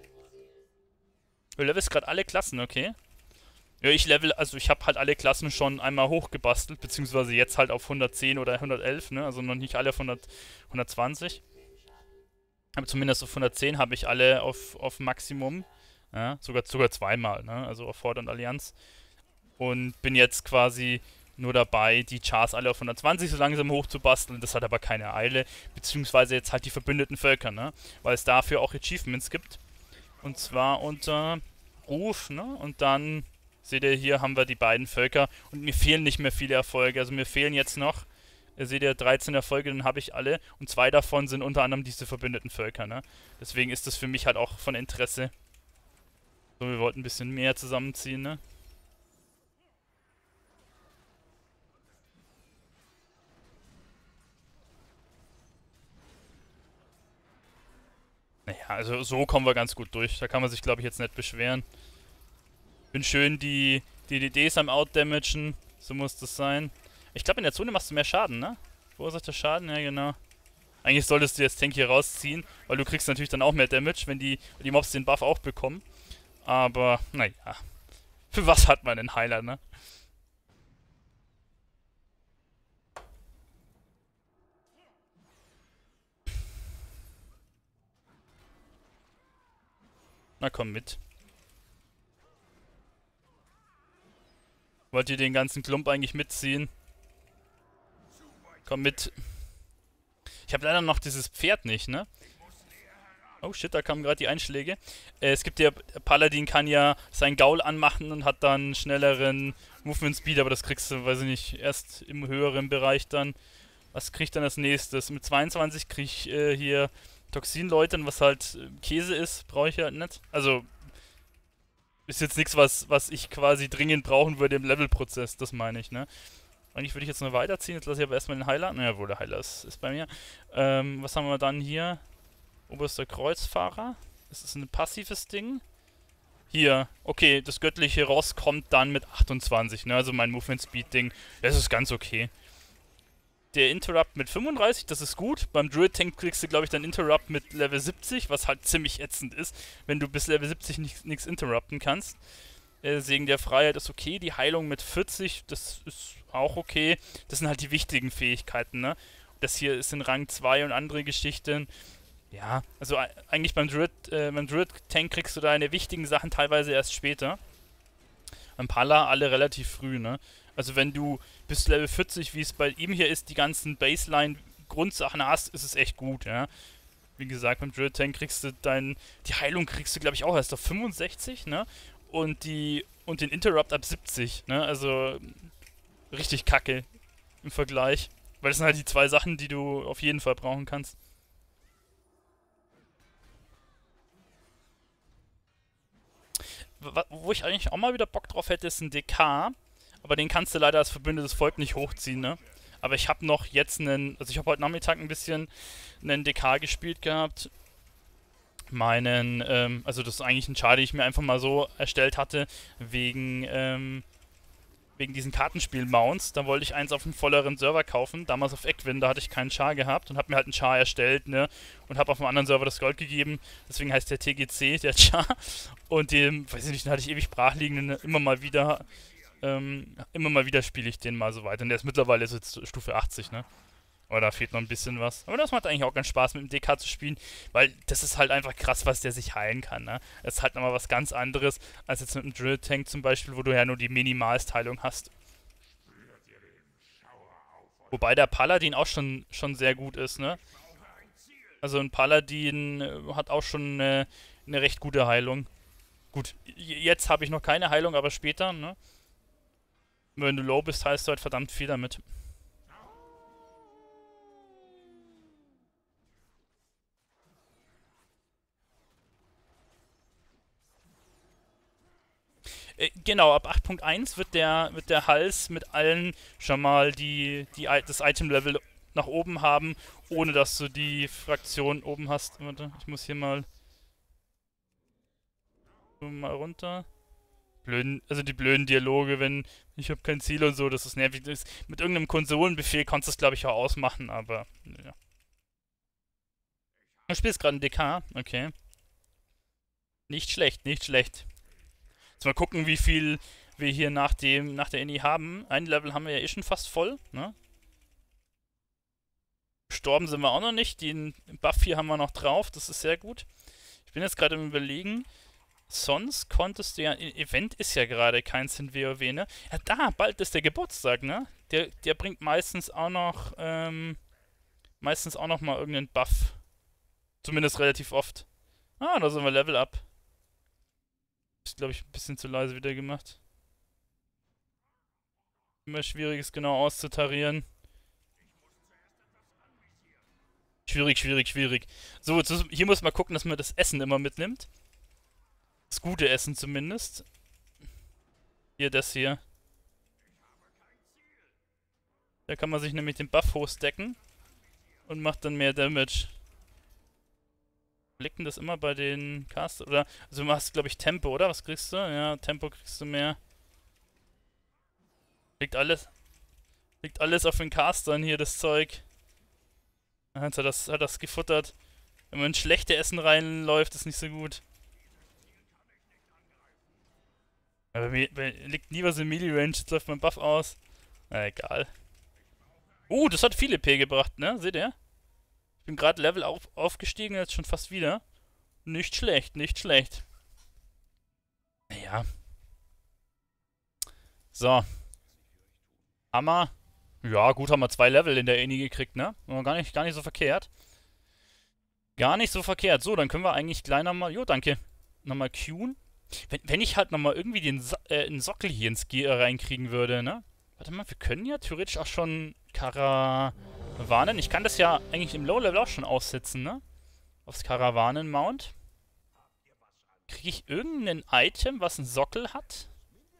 Du levelst gerade alle Klassen, okay? Ja, ich level, also ich habe halt alle Klassen schon einmal hochgebastelt, beziehungsweise jetzt halt auf hundertzehn oder hundertelf, ne? Also noch nicht alle auf hundert, hundertzwanzig. Aber zumindest auf hundertzehn habe ich alle auf, auf Maximum. Ja, sogar, sogar zweimal, ne? Also auf Horde und Allianz. Und bin jetzt quasi nur dabei, die Chars alle auf hundertzwanzig so langsam hochzubasteln. Das hat aber keine Eile. Beziehungsweise jetzt halt die verbündeten Völker, ne? Weil es dafür auch Achievements gibt. Und zwar unter Ruf, ne? Und dann, seht ihr, hier haben wir die beiden Völker. Und mir fehlen nicht mehr viele Erfolge. Also mir fehlen jetzt noch, ihr seht ja, dreizehn Erfolge, dann habe ich alle. Und zwei davon sind unter anderem diese verbündeten Völker, ne? Deswegen ist das für mich halt auch von Interesse. So, wir wollten ein bisschen mehr zusammenziehen, ne? Naja, also so kommen wir ganz gut durch. Da kann man sich, glaube ich, jetzt nicht beschweren. Bin schön die, die D Ds am Outdamagen. So muss das sein. Ich glaube, in der Zone machst du mehr Schaden, ne? Verursachter Schaden, ja genau. Eigentlich solltest du jetzt Tank hier rausziehen, weil du kriegst natürlich dann auch mehr Damage, wenn die, die Mobs den Buff auch bekommen. Aber, naja. Für was hat man einen Heiler, ne? Na komm mit. Wollt ihr den ganzen Klump eigentlich mitziehen? Komm mit. Ich habe leider noch dieses Pferd nicht, ne? Oh shit, da kamen gerade die Einschläge. Äh, es gibt ja, Paladin kann ja sein Gaul anmachen und hat dann schnelleren Movement Speed, aber das kriegst du, weiß ich nicht, erst im höheren Bereich dann. Was krieg ich dann als nächstes? Mit zweiundzwanzig krieg ich äh, hier Toxinläutern, was halt äh, Käse ist, brauche ich ja nicht. Also ist jetzt nichts, was, was ich quasi dringend brauchen würde im Levelprozess, das meine ich, ne? Eigentlich würde ich jetzt noch weiterziehen, jetzt lasse ich aber erstmal den Heiler. Naja, wohl der Heiler ist, ist bei mir. Ähm, was haben wir dann hier? Oberster Kreuzfahrer. Das ist ein passives Ding. Hier, okay, das göttliche Ross kommt dann mit achtundzwanzig, ne? Also mein Movement Speed Ding, das ist ganz okay. Der Interrupt mit fünfunddreißig, das ist gut. Beim Druid Tank kriegst du, glaube ich, dann Interrupt mit Level siebzig, was halt ziemlich ätzend ist, wenn du bis Level siebzig nichts interrupten kannst. Äh, Segen der Freiheit ist okay. Die Heilung mit vierzig, das ist auch okay. Das sind halt die wichtigen Fähigkeiten, ne? Das hier ist in Rang zwei und andere Geschichten. Ja, also e- eigentlich beim Druid, äh, beim Druid Tank kriegst du deine wichtigen Sachen teilweise erst später. Beim Pala alle relativ früh, ne? Also wenn du bis Level vierzig, wie es bei ihm hier ist, die ganzen Baseline-Grundsachen hast, ist es echt gut, ja. Wie gesagt, beim Druid Tank kriegst du dein, die Heilung kriegst du, glaube ich, auch erst auf fünfundsechzig, ne? Und die, und den Interrupt ab siebzig, ne? Also richtig kacke im Vergleich. Weil das sind halt die zwei Sachen, die du auf jeden Fall brauchen kannst. Wa- Wo ich eigentlich auch mal wieder Bock drauf hätte, ist ein D K. Aber den kannst du leider als verbündetes Volk nicht hochziehen, ne? Aber ich habe noch jetzt einen, also ich habe heute Nachmittag ein bisschen einen D K gespielt gehabt. Meinen, ähm, also das ist eigentlich ein Char, den ich mir einfach mal so erstellt hatte, wegen, ähm, wegen diesen Kartenspiel-Mounts. Da wollte ich eins auf einem volleren Server kaufen. Damals auf Eckwin, da hatte ich keinen Char gehabt und habe mir halt einen Char erstellt, ne? Und habe auf einem anderen Server das Gold gegeben. Deswegen heißt der T G C, der Char. Und dem, weiß ich nicht, den hatte ich ewig brach liegen, ne? Immer mal wieder, ähm, immer mal wieder spiele ich den mal so weiter. Und der ist mittlerweile so jetzt Stufe achtzig, ne? Aber da fehlt noch ein bisschen was. Aber das macht eigentlich auch ganz Spaß, mit dem D K zu spielen, weil das ist halt einfach krass, was der sich heilen kann, ne? Das ist halt nochmal was ganz anderes, als jetzt mit einem Drill Tank zum Beispiel, wo du ja nur die Minimalsteilung hast. Wobei der Paladin auch schon, schon sehr gut ist, ne? Also ein Paladin äh, hat auch schon äh, eine recht gute Heilung. Gut, j- jetzt habe ich noch keine Heilung, aber später, ne? Wenn du low bist, heißt du halt verdammt viel damit. Äh, genau, ab acht Punkt eins wird der, wird der Hals mit allen schon mal die, die, I- das Item-Level nach oben haben, ohne dass du die Fraktion oben hast. Warte, ich muss hier mal, mal runter. Blöden, also die blöden Dialoge, wenn ich habe kein Ziel und so, das ist nervig. Das, mit irgendeinem Konsolenbefehl kannst du es, glaube ich, auch ausmachen, aber ja. Du spielst gerade ein D K, okay. Nicht schlecht, nicht schlecht. Jetzt mal gucken, wie viel wir hier nach dem, nach der Inni haben. Ein Level haben wir ja eh schon fast voll, ne? Gestorben sind wir auch noch nicht. Den Buff hier haben wir noch drauf, das ist sehr gut. Ich bin jetzt gerade im Überlegen. Sonst konntest du ja. E- Event ist ja gerade keins in WoW, ne? Ja, da, bald ist der Geburtstag, ne? Der, der bringt meistens auch noch, ähm, meistens auch noch mal irgendeinen Buff. Zumindest relativ oft. Ah, da sind wir Level up. Ist, glaube ich, ein bisschen zu leise wieder gemacht. Immer schwierig, es genau auszutarieren. Schwierig, schwierig, schwierig. So, jetzt, muss- hier muss man gucken, dass man das Essen immer mitnimmt. Das gute Essen zumindest. Hier, das hier. Da kann man sich nämlich den Buff hochstacken und macht dann mehr Damage. Liegt denn das immer bei den Cast oder? Also du machst, glaube ich, Tempo, oder? Was kriegst du? Ja, Tempo kriegst du mehr. Liegt alles. Liegt alles auf den Castern hier, das Zeug. Ah, Jetzt hat das, hat das gefuttert. Wenn man in schlechte Essen reinläuft, ist nicht so gut. Aber mir, mir liegt nie was in Melee Range, jetzt läuft mein Buff aus. Na egal. Uh, das hat viel E P gebracht, ne? Seht ihr? Ich bin gerade Level auf, aufgestiegen, jetzt schon fast wieder. Nicht schlecht, nicht schlecht. Naja. So. Hammer. Ja, gut, haben wir zwei Level in der Eni gekriegt, ne? War Gar nicht, gar nicht so verkehrt. Gar nicht so verkehrt. So, dann können wir eigentlich gleich nochmal. Jo, danke. Nochmal queuen. Wenn, wenn ich halt nochmal irgendwie den so äh, einen Sockel hier ins Gear reinkriegen würde, ne? Warte mal, wir können ja theoretisch auch schon Karawanen. Ich kann das ja eigentlich im Low-Level auch schon aussitzen, ne? Aufs Karawanen-Mount. Kriege ich irgendein Item, was einen Sockel hat?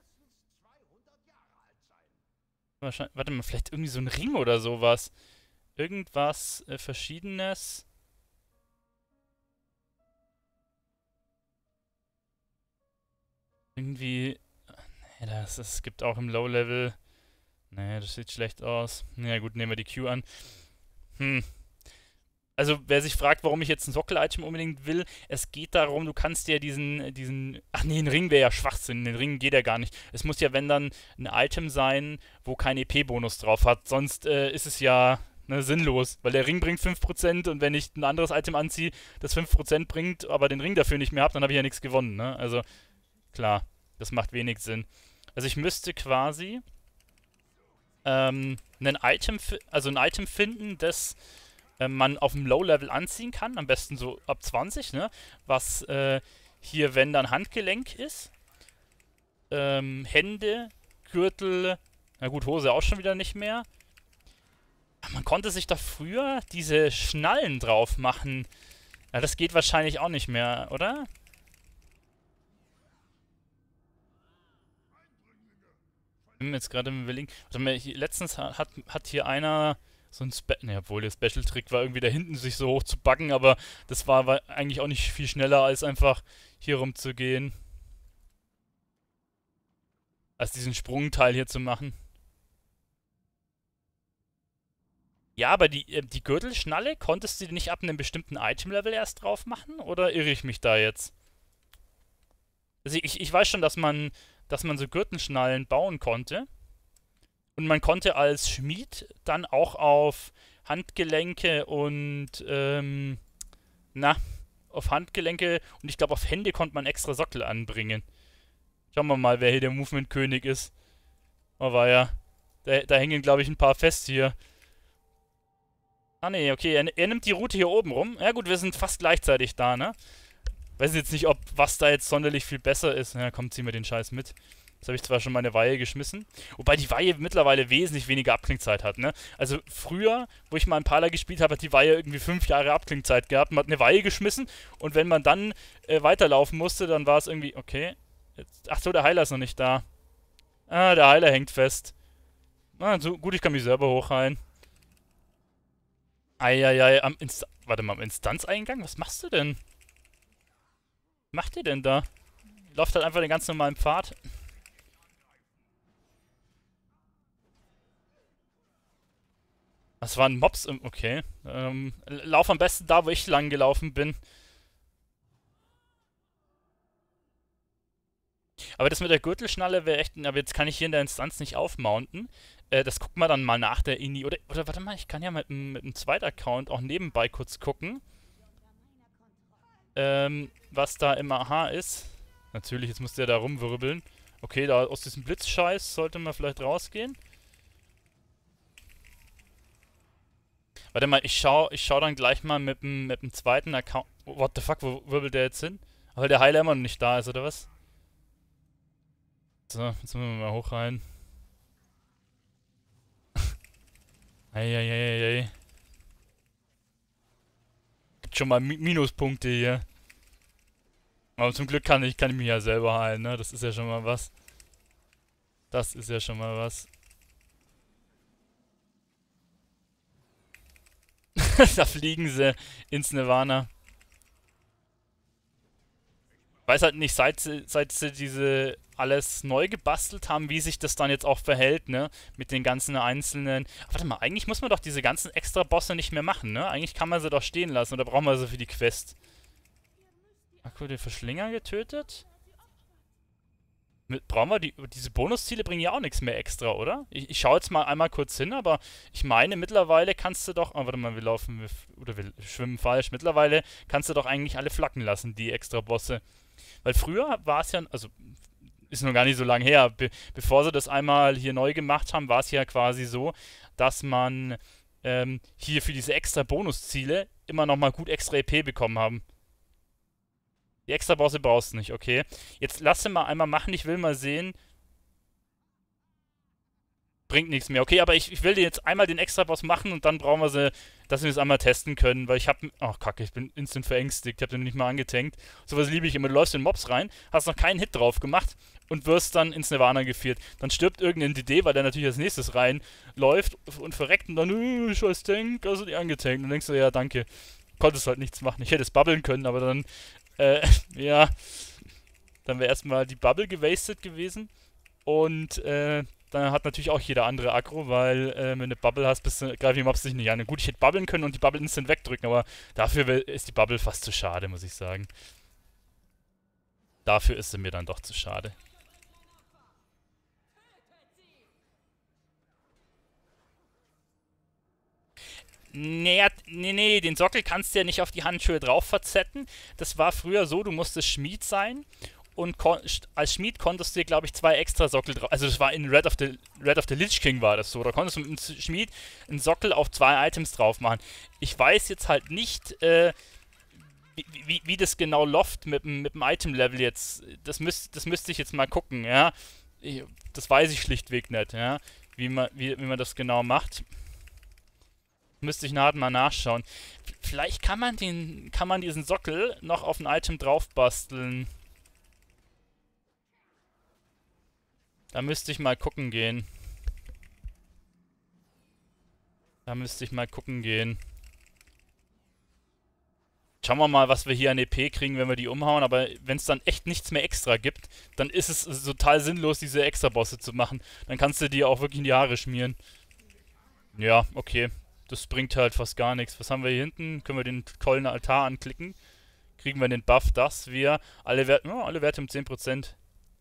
Wahrscheinlich, warte mal, vielleicht irgendwie so ein Ring oder sowas. Irgendwas äh, Verschiedenes. Irgendwie. Nee, das, das gibt auch im Low-Level. Nee, das sieht schlecht aus. Na ja, gut, nehmen wir die Q an. Hm. Also, wer sich fragt, warum ich jetzt ein Sockel-Item unbedingt will, es geht darum, du kannst ja diesen, diesen, ach nee, ein Ring wäre ja Schwachsinn, den Ring geht ja gar nicht. Es muss ja, wenn dann, ein Item sein, wo kein E P-Bonus drauf hat, sonst äh, ist es ja, ne, sinnlos, weil der Ring bringt fünf Prozent und wenn ich ein anderes Item anziehe, das fünf Prozent bringt, aber den Ring dafür nicht mehr habe, dann habe ich ja nichts gewonnen, ne? Also, klar, das macht wenig Sinn. Also ich müsste quasi ähm, ein Item, also ein Item finden, das äh, man auf dem Low-Level anziehen kann, am besten so ab zwanzig, ne? Was äh, hier, wenn dann Handgelenk ist, ähm, Hände, Gürtel, na gut, Hose auch schon wieder nicht mehr. Aber man konnte sich da früher diese Schnallen drauf machen. Ja, das geht wahrscheinlich auch nicht mehr, oder? Ich bin jetzt gerade im Überlegen. Warte mal, hier, letztens hat, hat hier einer so ein Spe ne, obwohl der Special-Trick war, irgendwie da hinten sich so hoch zu backen, aber das war, war eigentlich auch nicht viel schneller, als einfach hier rumzugehen. Als diesen Sprungteil hier zu machen. Ja, aber die, äh, die Gürtelschnalle, konntest du die nicht ab einem bestimmten Item-Level erst drauf machen? Oder irre ich mich da jetzt? Also ich, ich weiß schon, dass man, dass man so Gürtelschnallen bauen konnte. Und man konnte als Schmied dann auch auf Handgelenke und, ähm, na, auf Handgelenke und ich glaube auf Hände konnte man extra Sockel anbringen. Schauen wir mal, wer hier der Movement-König ist. Oh, war ja. Da, da hängen, glaube ich, ein paar fest hier. Ah, nee, okay, er, er nimmt die Route hier oben rum. Ja gut, wir sind fast gleichzeitig da, ne? Weiß jetzt nicht, ob was da jetzt sonderlich viel besser ist. Na komm, zieh mir den Scheiß mit. Jetzt habe ich zwar schon meine Weihe geschmissen. Wobei die Weihe mittlerweile wesentlich weniger Abklingzeit hat, ne? Also früher, wo ich mal ein Parler gespielt habe, hat die Weihe irgendwie fünf Jahre Abklingzeit gehabt. Man hat eine Weihe geschmissen und wenn man dann äh, weiterlaufen musste, dann war es irgendwie, okay. Jetzt, ach so, der Heiler ist noch nicht da. Ah, der Heiler hängt fest. Ah, so, gut, ich kann mich selber hochheilen. Eieiei, am Inst warte mal, am Instanzeingang? Was machst du denn? Was macht ihr denn da? Läuft halt einfach den ganz normalen Pfad. Das waren Mobs im... Okay. Ähm, lauf am besten da, wo ich lang gelaufen bin. Aber das mit der Gürtelschnalle wäre echt... Aber jetzt kann ich hier in der Instanz nicht aufmounten. Äh, das guckt man dann mal nach der Ini. Oder, oder warte mal, ich kann ja mit, mit einem zweiten Account auch nebenbei kurz gucken. Ähm, was da im A H ist. Natürlich, jetzt muss der da rumwirbeln. Okay, da aus diesem Blitzscheiß sollte man vielleicht rausgehen. Warte mal, ich schau, ich schau dann gleich mal mit dem, mit dem zweiten Account. What the fuck, wo wirbelt der jetzt hin? Weil der Heiler immer noch nicht da ist, oder was? So, jetzt müssen wir mal hoch rein. Eieieiei. Gibt schon mal Mi Minuspunkte hier. Aber zum Glück kann ich, kann ich mich ja selber heilen, ne? Das ist ja schon mal was. Das ist ja schon mal was. Da fliegen sie ins Nirvana. Weiß halt nicht, seit sie, seit sie diese alles neu gebastelt haben, wie sich das dann jetzt auch verhält, ne? Mit den ganzen einzelnen... Ach, warte mal, eigentlich muss man doch diese ganzen Extra-Bosse nicht mehr machen, ne? Eigentlich kann man sie doch stehen lassen, oder brauchen wir sie für die Quest? Akku, den Verschlinger getötet? Mit, brauchen wir die... Diese Bonusziele bringen ja auch nichts mehr extra, oder? Ich, ich schaue jetzt mal einmal kurz hin, aber ich meine, mittlerweile kannst du doch... Oh, warte mal, wir laufen... Wir, oder wir schwimmen falsch. Mittlerweile kannst du doch eigentlich alle flacken lassen, die Extra-Bosse. Weil früher war es ja... Also, ist noch gar nicht so lange her. Be bevor sie das einmal hier neu gemacht haben, war es ja quasi so, dass man ähm, hier für diese extra Bonusziele immer nochmal gut extra E P bekommen haben. Die extra Bosse brauchst du nicht, okay. Jetzt lass sie mal einmal machen, ich will mal sehen. Bringt nichts mehr. Okay, aber ich, ich will dir jetzt einmal den Extra-Boss machen und dann brauchen wir sie, dass wir es einmal testen können, weil ich hab... Ach, kacke, ich bin instant verängstigt. Ich hab den nicht mal angetankt. Sowas liebe ich immer. Du läufst in Mobs rein, hast noch keinen Hit drauf gemacht und wirst dann ins Nirvana geführt. Dann stirbt irgendein D D, weil der natürlich als nächstes reinläuft und verreckt und dann, äh, scheiß Tank, also die angetankt. Und dann denkst du, ja, danke. Konntest halt nichts machen. Ich hätte es bubbeln können, aber dann, äh, ja, dann wäre erstmal die Bubble gewastet gewesen. Und, äh, dann hat natürlich auch jeder andere Aggro, weil, äh, wenn du eine Bubble hast, bist du, greifen die Mobs dich nicht an. Gut, ich hätte bubbeln können und die Bubble instant wegdrücken, aber dafür ist die Bubble fast zu schade, muss ich sagen. Dafür ist sie mir dann doch zu schade. Nee, nee, nee, den Sockel kannst du ja nicht auf die Handschuhe drauf verzetten. Das war früher so, du musstest Schmied sein und als Schmied konntest du dir, glaube ich, zwei extra Sockel drauf. Also das war in Red of the Red of the Lich King war das so. Da konntest du mit dem Schmied einen Sockel auf zwei Items drauf machen. Ich weiß jetzt halt nicht, äh, wie, wie, wie das genau läuft mit, mit dem Item-Level jetzt. Das, müsst, das müsste ich jetzt mal gucken, ja. Ich, das weiß ich schlichtweg nicht, ja. Wie man, wie, wie man das genau macht. Müsste ich nachher mal nachschauen. Vielleicht kann man den, kann man diesen Sockel noch auf ein Item drauf basteln. Da müsste ich mal gucken gehen. Da müsste ich mal gucken gehen. Schauen wir mal, was wir hier an E P kriegen, wenn wir die umhauen. Aber wenn es dann echt nichts mehr extra gibt, dann ist es total sinnlos, diese Extra-Bosse zu machen. Dann kannst du die auch wirklich in die Haare schmieren. Ja, okay. Das bringt halt fast gar nichts. Was haben wir hier hinten? Können wir den tollen Altar anklicken? Kriegen wir den Buff, dass wir alle Werte, oh, alle Werte um zehn Prozent.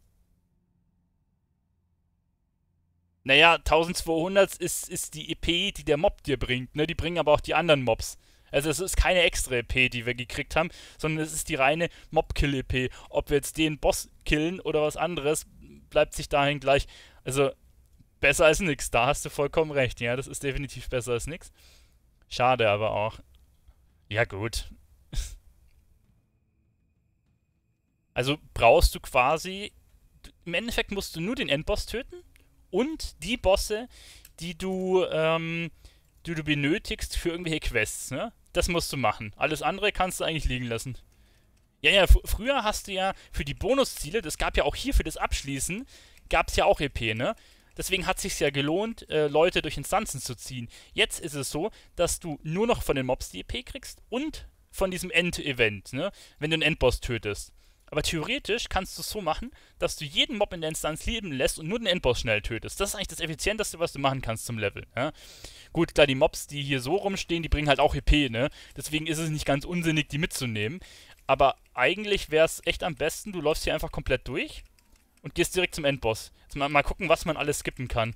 Naja, eintausendzweihundert ist, ist die E P, die der Mob dir bringt, ne? Die bringen aber auch die anderen Mobs. Also es ist keine extra E P, die wir gekriegt haben, sondern es ist die reine Mob-Kill-E P. Ob wir jetzt den Boss killen oder was anderes, bleibt sich dahin gleich. Also, besser als nix, da hast du vollkommen recht, ja, das ist definitiv besser als nix. Schade aber auch. Ja gut. Also brauchst du quasi... Im Endeffekt musst du nur den Endboss töten und die Bosse, die du, ähm, die du benötigst für irgendwelche Quests, ne? Das musst du machen. Alles andere kannst du eigentlich liegen lassen. Ja, ja, früher hast du ja für die Bonusziele, das gab ja auch hier für das Abschließen, gab es ja auch E P, ne? Deswegen hat es sich ja gelohnt, äh, Leute durch Instanzen zu ziehen. Jetzt ist es so, dass du nur noch von den Mobs die E P kriegst und von diesem End-Event, ne? Wenn du einen Endboss tötest. Aber theoretisch kannst du es so machen, dass du jeden Mob in der Instanz leben lässt und nur den Endboss schnell tötest. Das ist eigentlich das Effizienteste, was du machen kannst zum Level. Ja? Gut, klar, die Mobs, die hier so rumstehen, die bringen halt auch E P, ne? Deswegen ist es nicht ganz unsinnig, die mitzunehmen. Aber eigentlich wäre es echt am besten, du läufst hier einfach komplett durch und gehst direkt zum Endboss. Jetzt mal, mal gucken, was man alles skippen kann.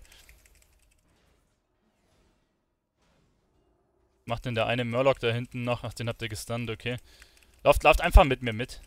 Macht denn der eine Murloc da hinten noch? Ach, den habt ihr gestunt, okay. Lauft, lauft einfach mit mir mit.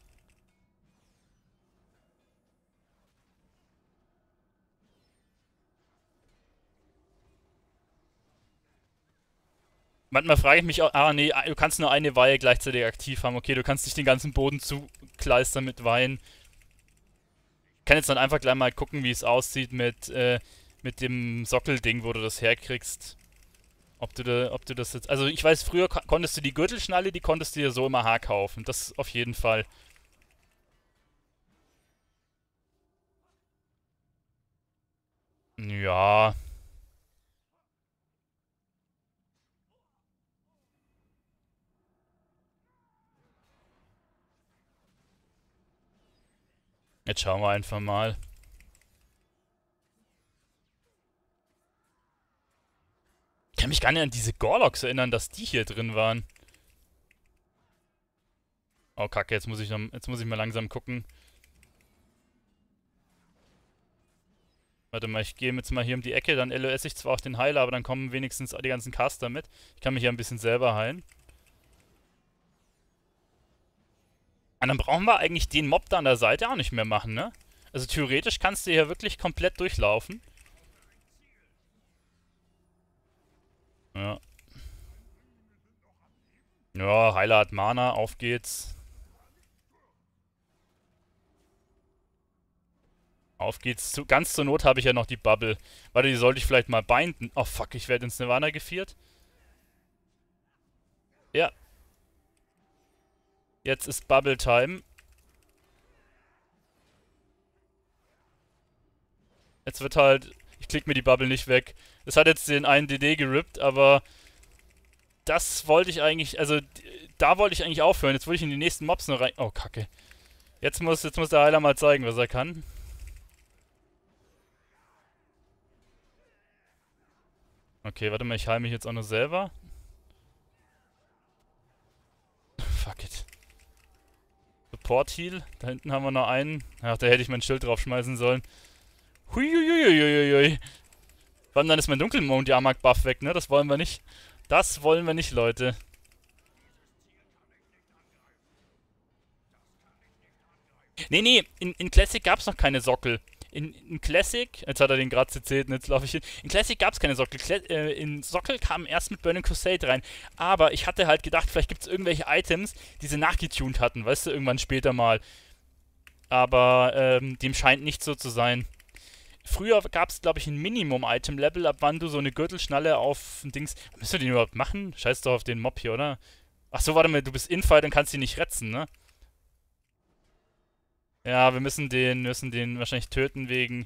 Manchmal frage ich mich auch, ah nee, du kannst nur eine Weihe gleichzeitig aktiv haben. Okay, du kannst nicht den ganzen Boden zukleistern mit Weihen. Ich kann jetzt dann einfach gleich mal gucken, wie es aussieht mit, äh, mit dem Sockelding, wo du das herkriegst. Ob du, da, ob du das jetzt... Also ich weiß, früher konntest du die Gürtelschnalle, die konntest du dir so immer Haar kaufen. Das auf jeden Fall. Ja... Jetzt schauen wir einfach mal. Ich kann mich gar nicht an diese Gorloks erinnern, dass die hier drin waren. Oh kacke, jetzt muss ich, noch, jetzt muss ich mal langsam gucken. Warte mal, ich gehe jetzt mal hier um die Ecke, dann L O S ich zwar auch den Heiler, aber dann kommen wenigstens die ganzen Caster mit. Ich kann mich hier ein bisschen selber heilen. Und dann brauchen wir eigentlich den Mob da an der Seite auch nicht mehr machen, ne? Also theoretisch kannst du hier wirklich komplett durchlaufen. Ja. Ja, Heiler hat Mana, auf geht's. Auf geht's. Zu, ganz zur Not habe ich ja noch die Bubble. Warte, die sollte ich vielleicht mal binden. Oh fuck, ich werde ins Nirvana geführt. Ja. Jetzt ist Bubble Time. Jetzt wird halt... Ich klick mir die Bubble nicht weg. Das hat jetzt den einen D D gerippt, aber... Das wollte ich eigentlich... Also, da wollte ich eigentlich aufhören. Jetzt wollte ich in die nächsten Mobs noch rein... Oh, kacke. Jetzt muss, jetzt muss der Heiler mal zeigen, was er kann. Okay, warte mal, ich heile mich jetzt auch noch selber. Fuck it. Support Heal. Da hinten haben wir noch einen. Ach, da hätte ich mein Schild draufschmeißen sollen. Huiuiuiuiui. Vor allem dann ist mein Dunkelmond Jahrmarkt Buff weg, ne? Das wollen wir nicht. Das wollen wir nicht, Leute. Nee, nee, in, in Classic gab es noch keine Sockel. In, in Classic, jetzt hat er den gerade zitiert und jetzt laufe ich hin. In Classic gab es keine Sockel. Cla äh, in Sockel kamen erst mit Burning Crusade rein. Aber ich hatte halt gedacht, vielleicht gibt es irgendwelche Items, die sie nachgetuned hatten, weißt du, irgendwann später mal. Aber ähm, dem scheint nicht so zu sein. Früher gab es, glaube ich, ein Minimum-Item-Level, ab wann du so eine Gürtelschnalle auf ein Dings... Was müsst ihr den überhaupt machen? Scheiß doch auf den Mob hier, oder? Ach so, warte mal, du bist Infight und kannst ihn nicht retzen, ne? Ja, wir müssen den, müssen den wahrscheinlich töten wegen...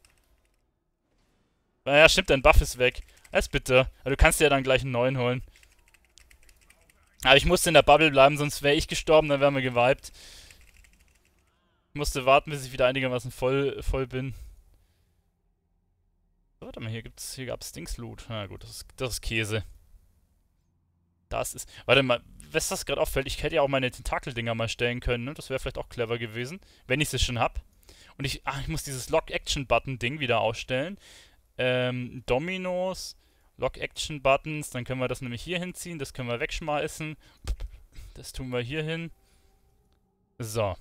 Naja, stimmt, dein Buff ist weg. Das ist bitter. Aber du kannst dir ja dann gleich einen neuen holen. Aber ich musste in der Bubble bleiben, sonst wäre ich gestorben, dann wären wir gewiped. Ich musste warten, bis ich wieder einigermaßen voll, voll bin. So, warte mal, hier gibt's, hier gab's Dings-Loot. Na gut, das ist, das ist Käse. Das ist... Warte mal, was das gerade auffällt, ich hätte ja auch meine Tentakel-Dinger mal stellen können, ne? Das wäre vielleicht auch clever gewesen, wenn ich sie schon hab. Und ich... Ach, ich muss dieses Lock-Action-Button-Ding wieder ausstellen. Ähm, Dominos, Lock-Action-Buttons, dann können wir das nämlich hier hinziehen, das können wir wegschmeißen. Das tun wir hier hin. So.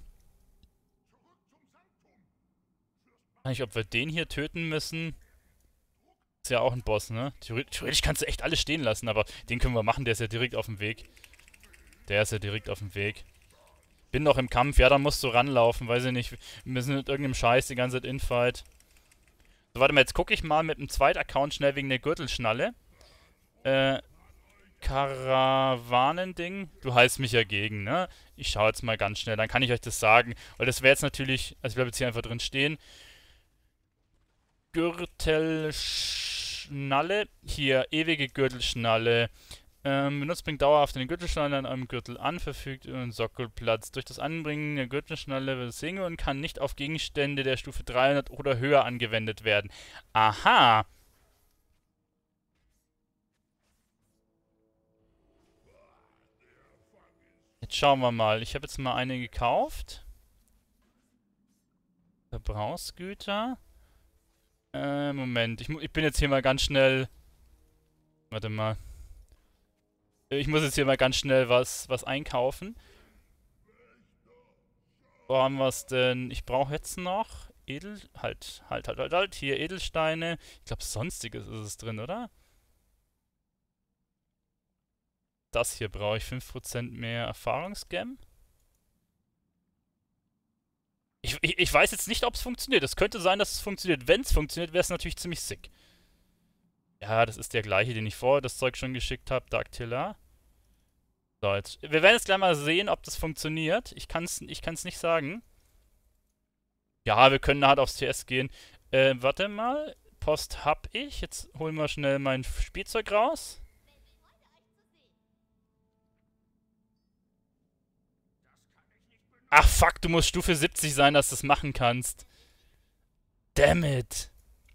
Weiß nicht, ob wir den hier töten müssen. Ist ja auch ein Boss, ne? Theoretisch kannst du echt alles stehen lassen, aber den können wir machen, der ist ja direkt auf dem Weg. Der ist ja direkt auf dem Weg. Bin noch im Kampf, ja, da musst du ranlaufen, weiß ich nicht. Wir müssen mit irgendeinem Scheiß die ganze Zeit Infight. So, warte mal, jetzt gucke ich mal mit dem zweiten Account schnell wegen der Gürtelschnalle. Äh, Karawanending. Du heißt mich ja gegen, ne? Ich schaue jetzt mal ganz schnell, dann kann ich euch das sagen. Weil das wäre jetzt natürlich, also ich bleibe jetzt hier einfach drin stehen. Gürtelschnalle. Hier, ewige Gürtelschnalle. Ähm, benutzt bringt dauerhaft den Gürtelschnalle an einem Gürtel an, verfügt über einen Sockelplatz. Durch das Anbringen der Gürtelschnalle wird es Single und kann nicht auf Gegenstände der Stufe dreihundert oder höher angewendet werden. Aha! Jetzt schauen wir mal. Ich habe jetzt mal eine gekauft. Verbrauchsgüter. Äh, Moment. Ich, ich bin jetzt hier mal ganz schnell... Warte mal. Ich muss jetzt hier mal ganz schnell was, was einkaufen. Wo haben wir es denn? Ich brauche jetzt noch Edel... Halt, halt, halt, halt, halt. Hier Edelsteine. Ich glaube, Sonstiges ist es drin, oder? Das hier brauche ich. fünf Prozent mehr Erfahrungsgem. Ich, ich, ich weiß jetzt nicht, ob es funktioniert. Es könnte sein, dass es funktioniert. Wenn es funktioniert, wäre es natürlich ziemlich sick. Ja, das ist der gleiche, den ich vorher das Zeug schon geschickt habe. Dactyla. So, jetzt. Wir werden jetzt gleich mal sehen, ob das funktioniert. Ich kann es ich kann's nicht sagen. Ja, wir können halt aufs T S gehen. Äh, warte mal. Post hab ich. Jetzt holen wir schnell mein Spielzeug raus. Ach fuck, du musst Stufe siebzig sein, dass du das machen kannst. Damn it.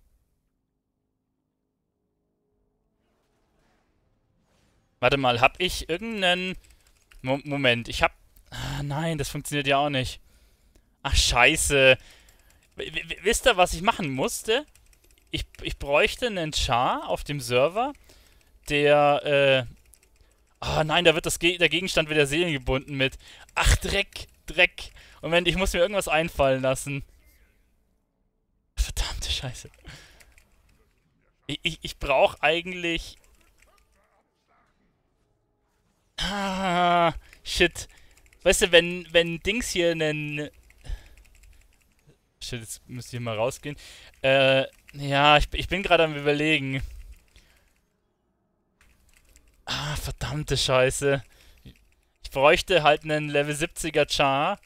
Warte mal, hab ich irgendeinen... Mo Moment, ich hab... Ah, nein, das funktioniert ja auch nicht. Ach, scheiße. W wisst ihr, was ich machen musste? Ich, ich bräuchte einen Char auf dem Server, der, äh... Ah, nein, da wird das Ge der Gegenstand wieder seelengebunden mit... Ach, Dreck, Dreck. Moment, ich muss mir irgendwas einfallen lassen. Verdammte Scheiße. Ich, ich, ich brauche eigentlich... Ah, shit. Weißt du, wenn, wenn Dings hier einen... Shit, jetzt müsste ich mal rausgehen. Äh, ja, ich, ich bin gerade am Überlegen. Ah, verdammte Scheiße. Ich bräuchte halt einen Level siebziger Char.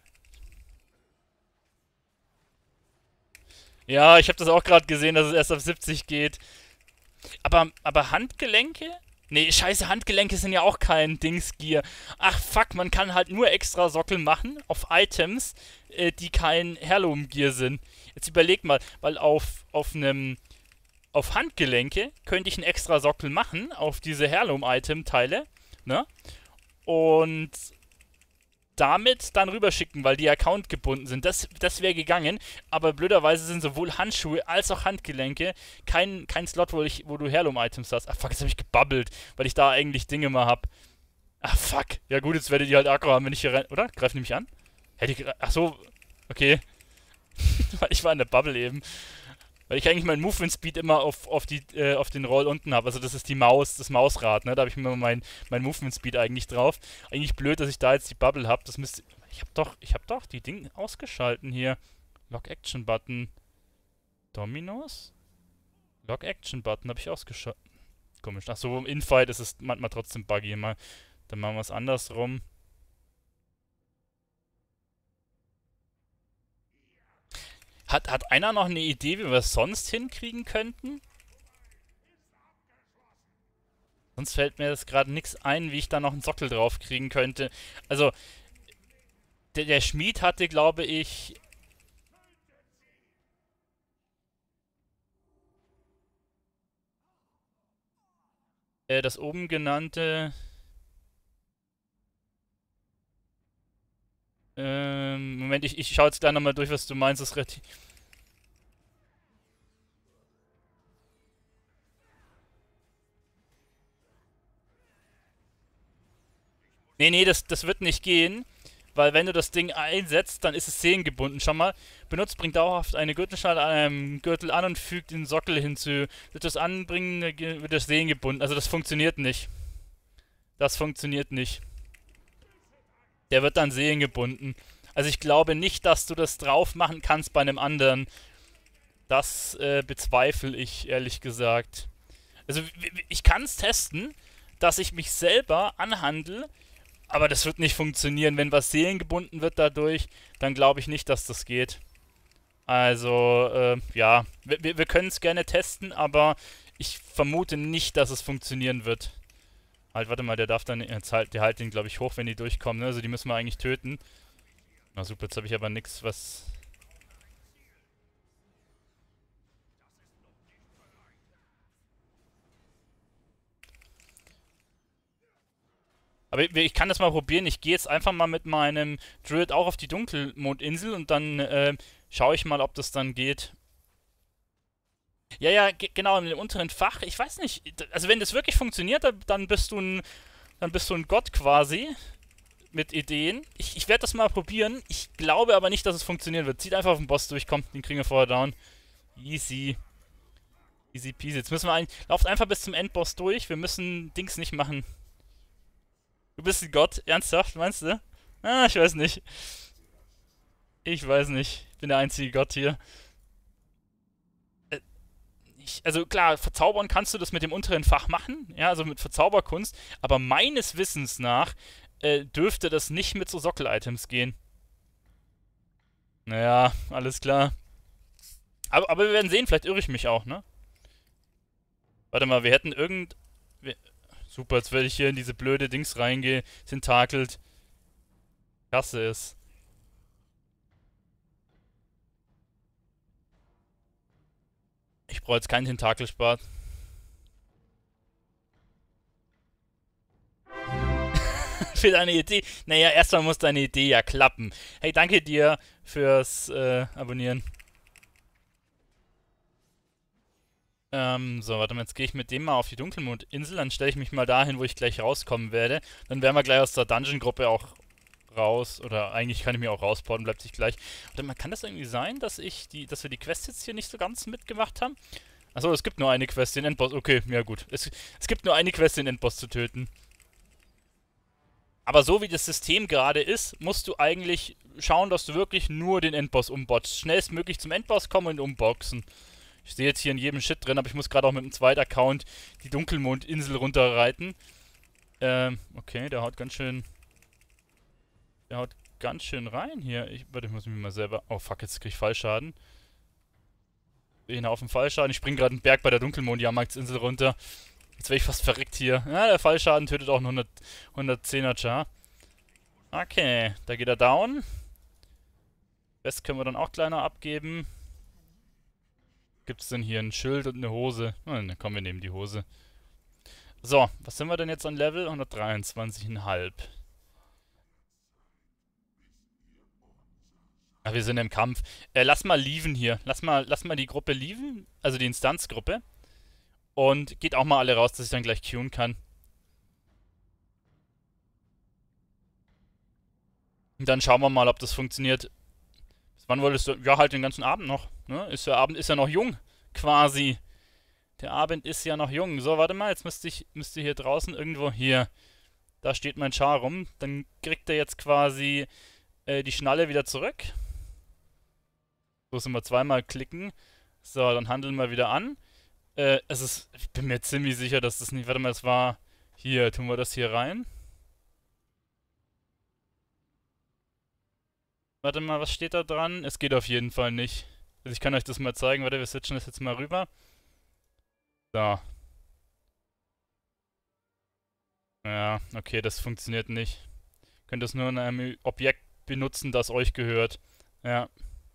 Ja, ich habe das auch gerade gesehen, dass es erst auf siebzig geht. Aber, aber Handgelenke? Nee, scheiße, Handgelenke sind ja auch kein Dingsgear. Ach, fuck, man kann halt nur extra Sockel machen auf Items, äh, die kein Heirloom-Gear sind. Jetzt überleg mal, weil auf, auf einem... Auf Handgelenke könnte ich einen extra Sockel machen, auf diese Heirloom-Item-Teile, ne? Und damit dann rüberschicken, weil die Account gebunden sind. Das, das wäre gegangen, aber blöderweise sind sowohl Handschuhe als auch Handgelenke kein, kein Slot, wo, ich, wo du Heirloom-Items hast. Ach fuck, jetzt habe ich gebabbelt, weil ich da eigentlich Dinge mal hab. Ach fuck. Ja gut, jetzt werdet ihr halt Aggro haben, wenn ich hier rein... Oder? Greifen die mich an? Hätte ich... Ach so. Okay. Ich war in der Bubble eben. Weil ich eigentlich meinen Movement Speed immer auf, auf, die, äh, auf den Roll unten habe. Also das ist die Maus, das Mausrad, ne? Da habe ich immer mein, mein Movement Speed eigentlich drauf. Eigentlich blöd, dass ich da jetzt die Bubble habe. Das müsste... Ich habe doch, ich habe doch die Dinge ausgeschalten hier. Lock Action Button. Dominos? Lock Action Button habe ich ausgeschalten. Komisch. Achso, im Infight ist es manchmal trotzdem buggy. Mal, dann machen wir es andersrum. Hat, hat einer noch eine Idee, wie wir es sonst hinkriegen könnten? Sonst fällt mir jetzt gerade nichts ein, wie ich da noch einen Sockel drauf kriegen könnte. Also, der, der Schmied hatte, glaube ich... Äh, das oben genannte... Ähm, Moment, ich, ich schaue jetzt gleich nochmal durch, was du meinst. Das ist relativ... Nee, nee, das, das wird nicht gehen. Weil wenn du das Ding einsetzt, dann ist es sehengebunden. Schau mal, benutzt, bringt dauerhaft eine Gürtelschnalle an einem Gürtel an und fügt den Sockel hinzu. Wird das anbringen, wird das sehengebunden. Also das funktioniert nicht. Das funktioniert nicht. Der wird dann sehengebunden. Also ich glaube nicht, dass du das drauf machen kannst bei einem anderen. Das äh, bezweifle ich, ehrlich gesagt. Also ich kann es testen, dass ich mich selber anhandle, aber das wird nicht funktionieren. Wenn was seelengebunden wird dadurch, dann glaube ich nicht, dass das geht. Also, äh, ja, wir, wir können es gerne testen, aber ich vermute nicht, dass es funktionieren wird. Halt, warte mal, der darf dann, jetzt halt, der halt den, glaube ich, hoch, wenn die durchkommen, ne? Also die müssen wir eigentlich töten. Na super, jetzt habe ich aber nichts, was... Aber ich, ich kann das mal probieren. Ich gehe jetzt einfach mal mit meinem Druid auch auf die Dunkelmondinsel und dann äh, schaue ich mal, ob das dann geht. Ja, ja, genau, in dem unteren Fach. Ich weiß nicht, also wenn das wirklich funktioniert, dann bist du ein, dann bist du ein Gott quasi mit Ideen. Ich, ich werde das mal probieren. Ich glaube aber nicht, dass es funktionieren wird. Zieht einfach auf den Boss durch, kommt, den kriegen wir vorher down. Easy. Easy peasy. Jetzt müssen wir ein, lauft einfach bis zum Endboss durch. Wir müssen Dings nicht machen. Du bist ein Gott, ernsthaft, meinst du? Ah, ich weiß nicht. Ich weiß nicht. Ich bin der einzige Gott hier. Äh, ich, also klar, verzaubern kannst du das mit dem unteren Fach machen, ja, also mit Verzauberkunst, aber meines Wissens nach äh, dürfte das nicht mit so Sockel-Items gehen. Naja, alles klar. Aber, aber wir werden sehen, vielleicht irre ich mich auch, ne? Warte mal, wir hätten irgend... Wir, super, jetzt werde ich hier in diese blöde Dings reingehen, tentakelt. Klasse ist. Ich brauche jetzt keinen Tentakelspat. Für deine Idee. Naja, erstmal muss deine Idee ja klappen. Hey, danke dir fürs äh, Abonnieren. Ähm, so, warte mal, jetzt gehe ich mit dem mal auf die Dunkelmondinsel, dann stelle ich mich mal dahin, wo ich gleich rauskommen werde. Dann wären wir gleich aus der Dungeon-Gruppe auch raus, oder eigentlich kann ich mich auch rausporten, bleibt sich gleich. Warte mal, kann das irgendwie sein, dass ich die, dass wir die Quest jetzt hier nicht so ganz mitgemacht haben? Achso, es gibt nur eine Quest, den Endboss. Okay, ja gut. Es, es gibt nur eine Quest, den Endboss zu töten. Aber so wie das System gerade ist, musst du eigentlich schauen, dass du wirklich nur den Endboss umbotst. Schnellstmöglich zum Endboss kommen und umboxen. Ich sehe jetzt hier in jedem Shit drin, aber ich muss gerade auch mit dem zweiten Account die Dunkelmondinsel runterreiten. Ähm, okay, der haut ganz schön... Der haut ganz schön rein hier. Ich, warte, ich muss mich mal selber... Oh fuck, jetzt krieg ich Fallschaden. Bin auf dem Fallschaden. Ich spring gerade einen Berg bei der Dunkelmond-Jahrmarktsinsel runter. Jetzt wäre ich fast verreckt hier. Ja, der Fallschaden tötet auch einen hundert, hundertzehner Char. Okay, da geht er down. West können wir dann auch kleiner abgeben. Gibt es denn hier ein Schild und eine Hose? Na, dann kommen wir nehmen die Hose. So, was sind wir denn jetzt an Level? hundertdreiundzwanzig Komma fünf. Ah, wir sind im Kampf. Äh, lass mal leaven hier. Lass mal, lass mal die Gruppe leaven. Also die Instanzgruppe. Und geht auch mal alle raus, dass ich dann gleich queuen kann. Und dann schauen wir mal, ob das funktioniert. Bis wann wolltest du? Ja, halt den ganzen Abend noch. Ne? Ist der Abend ist ja noch jung, quasi. Der Abend ist ja noch jung. So, warte mal, jetzt müsste ich müsste hier draußen irgendwo hier. Da steht mein Char rum. Dann kriegt er jetzt quasi äh, die Schnalle wieder zurück. So, müssen wir zweimal klicken. So, dann handeln wir wieder an. Äh, es ist, ich bin mir ziemlich sicher, dass das nicht, warte mal, es war, hier, tun wir das hier rein. Warte mal, was steht da dran? Es geht auf jeden Fall nicht. Also ich kann euch das mal zeigen, warte, wir switchen das jetzt mal rüber. So. Ja, okay, das funktioniert nicht. Ihr könnt das nur in einem Objekt benutzen, das euch gehört. Ja.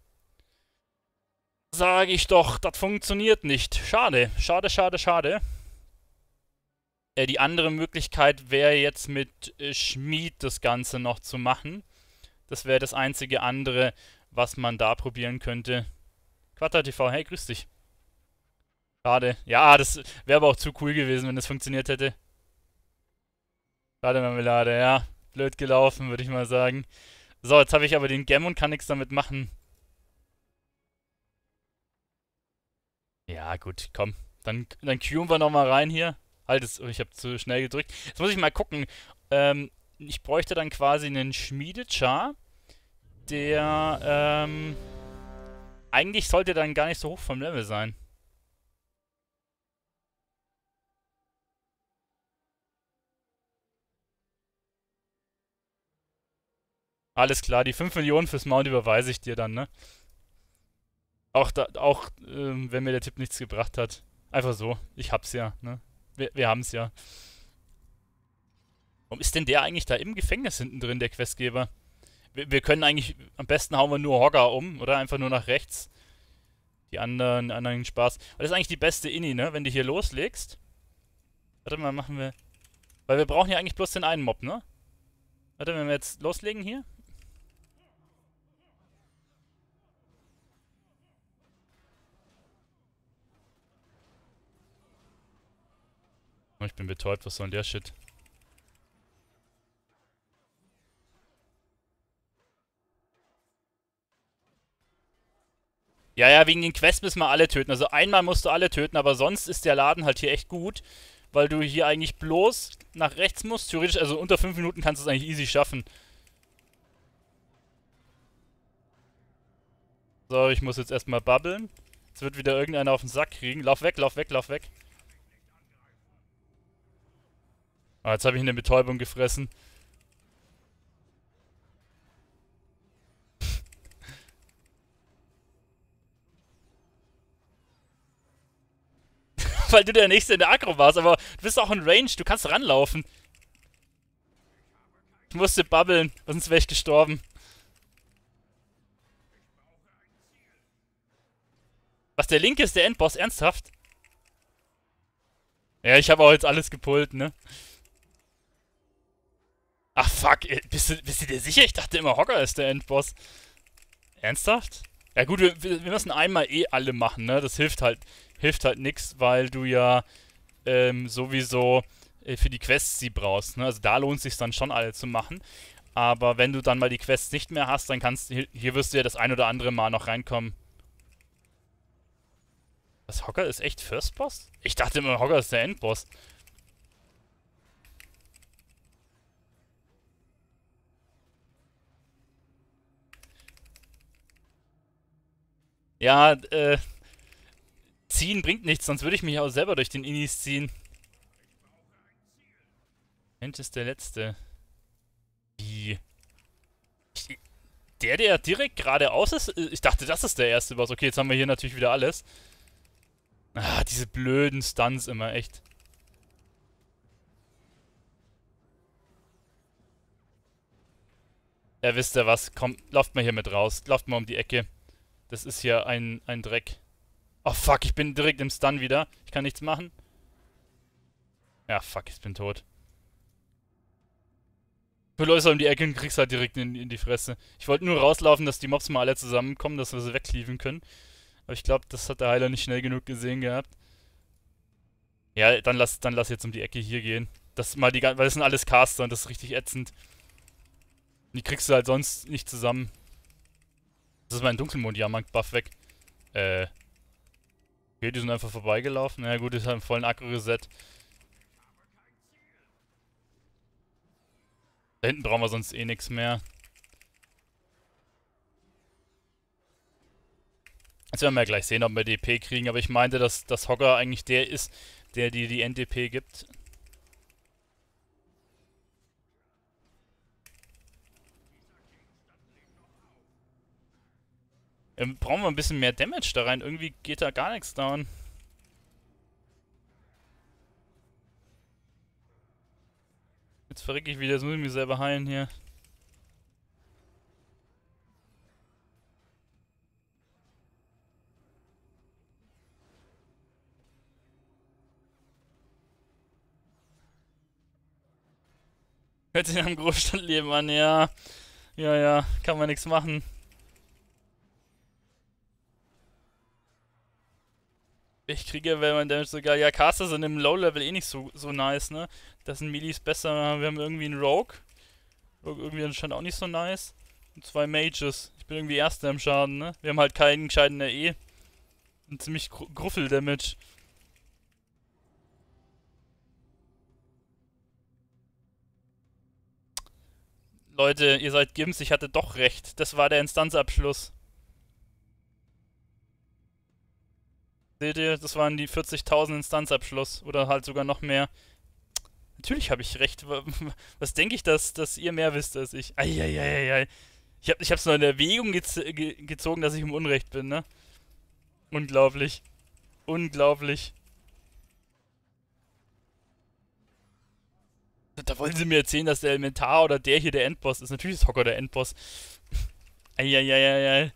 Sag ich doch, das funktioniert nicht. Schade, schade, schade, schade. Äh, die andere Möglichkeit wäre jetzt mit äh, Schmied das Ganze noch zu machen. Das wäre das einzige andere, was man da probieren könnte. Quatter T V, hey, grüß dich. Schade. Ja, das wäre aber auch zu cool gewesen, wenn das funktioniert hätte. Schade, Marmelade, ja. Blöd gelaufen, würde ich mal sagen. So, jetzt habe ich aber den Gem und kann nichts damit machen. Ja, gut, komm. Dann, dann queuen wir nochmal rein hier. Halt, es, ich habe zu schnell gedrückt. Jetzt muss ich mal gucken. Ähm, ich bräuchte dann quasi einen Schmiedechar, der, ähm, eigentlich sollte dann gar nicht so hoch vom Level sein. Alles klar, die fünf Millionen fürs Mount überweise ich dir dann, ne? Auch, da, auch ähm, wenn mir der Tipp nichts gebracht hat. Einfach so. Ich hab's ja, ne? Wir, wir haben's ja. Warum ist denn der eigentlich da im Gefängnis hinten drin, der Questgeber? Wir, wir können eigentlich, am besten hauen wir nur Hogger um, oder? Einfach nur nach rechts. Die anderen, anderen Spaß. Aber das ist eigentlich die beste Inni, ne? Wenn du hier loslegst. Warte mal, machen wir... Weil wir brauchen ja eigentlich bloß den einen Mob, ne? Warte, wenn wir jetzt loslegen hier. Oh, ich bin betäubt, was soll denn der Shit? Ja, ja, wegen den Quests müssen wir alle töten. Also einmal musst du alle töten, aber sonst ist der Laden halt hier echt gut, weil du hier eigentlich bloß nach rechts musst. Theoretisch, also unter fünf Minuten kannst du es eigentlich easy schaffen. So, ich muss jetzt erstmal babbeln. Jetzt wird wieder irgendeiner auf den Sack kriegen. Lauf weg, lauf weg, lauf weg. Ah, jetzt habe ich eine Betäubung gefressen. Weil du der Nächste in der Aggro warst, aber du bist auch in Range, du kannst ranlaufen. Ich musste babbeln, sonst wäre ich gestorben. Was, der Linke ist der Endboss, ernsthaft? Ja, ich habe auch jetzt alles gepult, ne? Ach fuck, bist du, bist du dir sicher? Ich dachte immer, Hogger ist der Endboss. Ernsthaft? Ja gut, wir, wir müssen einmal eh alle machen, ne? Das hilft halt, hilft halt nix, weil du ja ähm, sowieso äh, für die Quests sie brauchst, ne? Also da lohnt es sich dann schon alle zu machen. Aber wenn du dann mal die Quests nicht mehr hast, dann kannst du, hier wirst du ja das ein oder andere Mal noch reinkommen. Was, Hogger ist echt First Boss? Ich dachte immer, Hogger ist der Endboss. Ja, äh, ziehen bringt nichts, sonst würde ich mich auch selber durch den Inis ziehen. Mensch ist der Letzte. Wie? Ich, der, der direkt geradeaus ist? Ich dachte, das ist der erste Boss. Okay, jetzt haben wir hier natürlich wieder alles. Ah, diese blöden Stunts immer, echt. Ja, wisst ihr was? Komm, lauft mal hier mit raus. Lauft mal um die Ecke. Das ist hier ein, ein Dreck. Oh fuck, ich bin direkt im Stun wieder. Ich kann nichts machen. Ja, fuck, ich bin tot. Du läufst um die Ecke und kriegst halt direkt in, in die Fresse. Ich wollte nur rauslaufen, dass die Mobs mal alle zusammenkommen, dass wir sie wegcleaven können. Aber ich glaube, das hat der Heiler nicht schnell genug gesehen gehabt. Ja, dann lass, dann lass jetzt um die Ecke hier gehen. Das mal die, weil das sind alles Caster und das ist richtig ätzend. Die kriegst du halt sonst nicht zusammen. Das ist mein Dunkelmond-Jahrmarkt-Buff weg. Äh. Okay, die sind einfach vorbeigelaufen. Na ja, gut, die haben vollen Akku-Reset. Da hinten brauchen wir sonst eh nichts mehr. Jetzt werden wir ja gleich sehen, ob wir D P kriegen. Aber ich meinte, dass, dass Hogger eigentlich der ist, der dir die N D P gibt. Ähm, brauchen wir ein bisschen mehr Damage da rein. Irgendwie geht da gar nichts down. Jetzt verrecke ich wieder, jetzt muss ich mich selber heilen hier. Hört sich nach einem Großstadtleben an, ja. Ja, ja, kann man nichts machen. Ich kriege, wenn man Damage sogar. Ja, Caster sind im Low-Level eh nicht so, so nice, ne? Das sind Melis besser. Wir haben irgendwie einen Rogue. Rogue irgendwie anscheinend auch nicht so nice. Und zwei Mages. Ich bin irgendwie Erster im Schaden, ne? Wir haben halt keinen gescheiten R E. Und ziemlich gr Gruffel-Damage. Leute, ihr seid Gims, ich hatte doch recht. Das war der Instanzabschluss. Seht ihr, das waren die vierzigtausend Instanzabschluss. Oder halt sogar noch mehr. Natürlich habe ich recht. Was denke ich, dass, dass ihr mehr wisst als ich? Eieieiei. Ich, hab, ich hab's nur in Erwägung gez ge gezogen, dass ich im Unrecht bin, ne? Unglaublich. Unglaublich. Da wollen sie mir erzählen, dass der Elementar oder der hier der Endboss ist. Natürlich ist Hocker der Endboss. Eieieiei.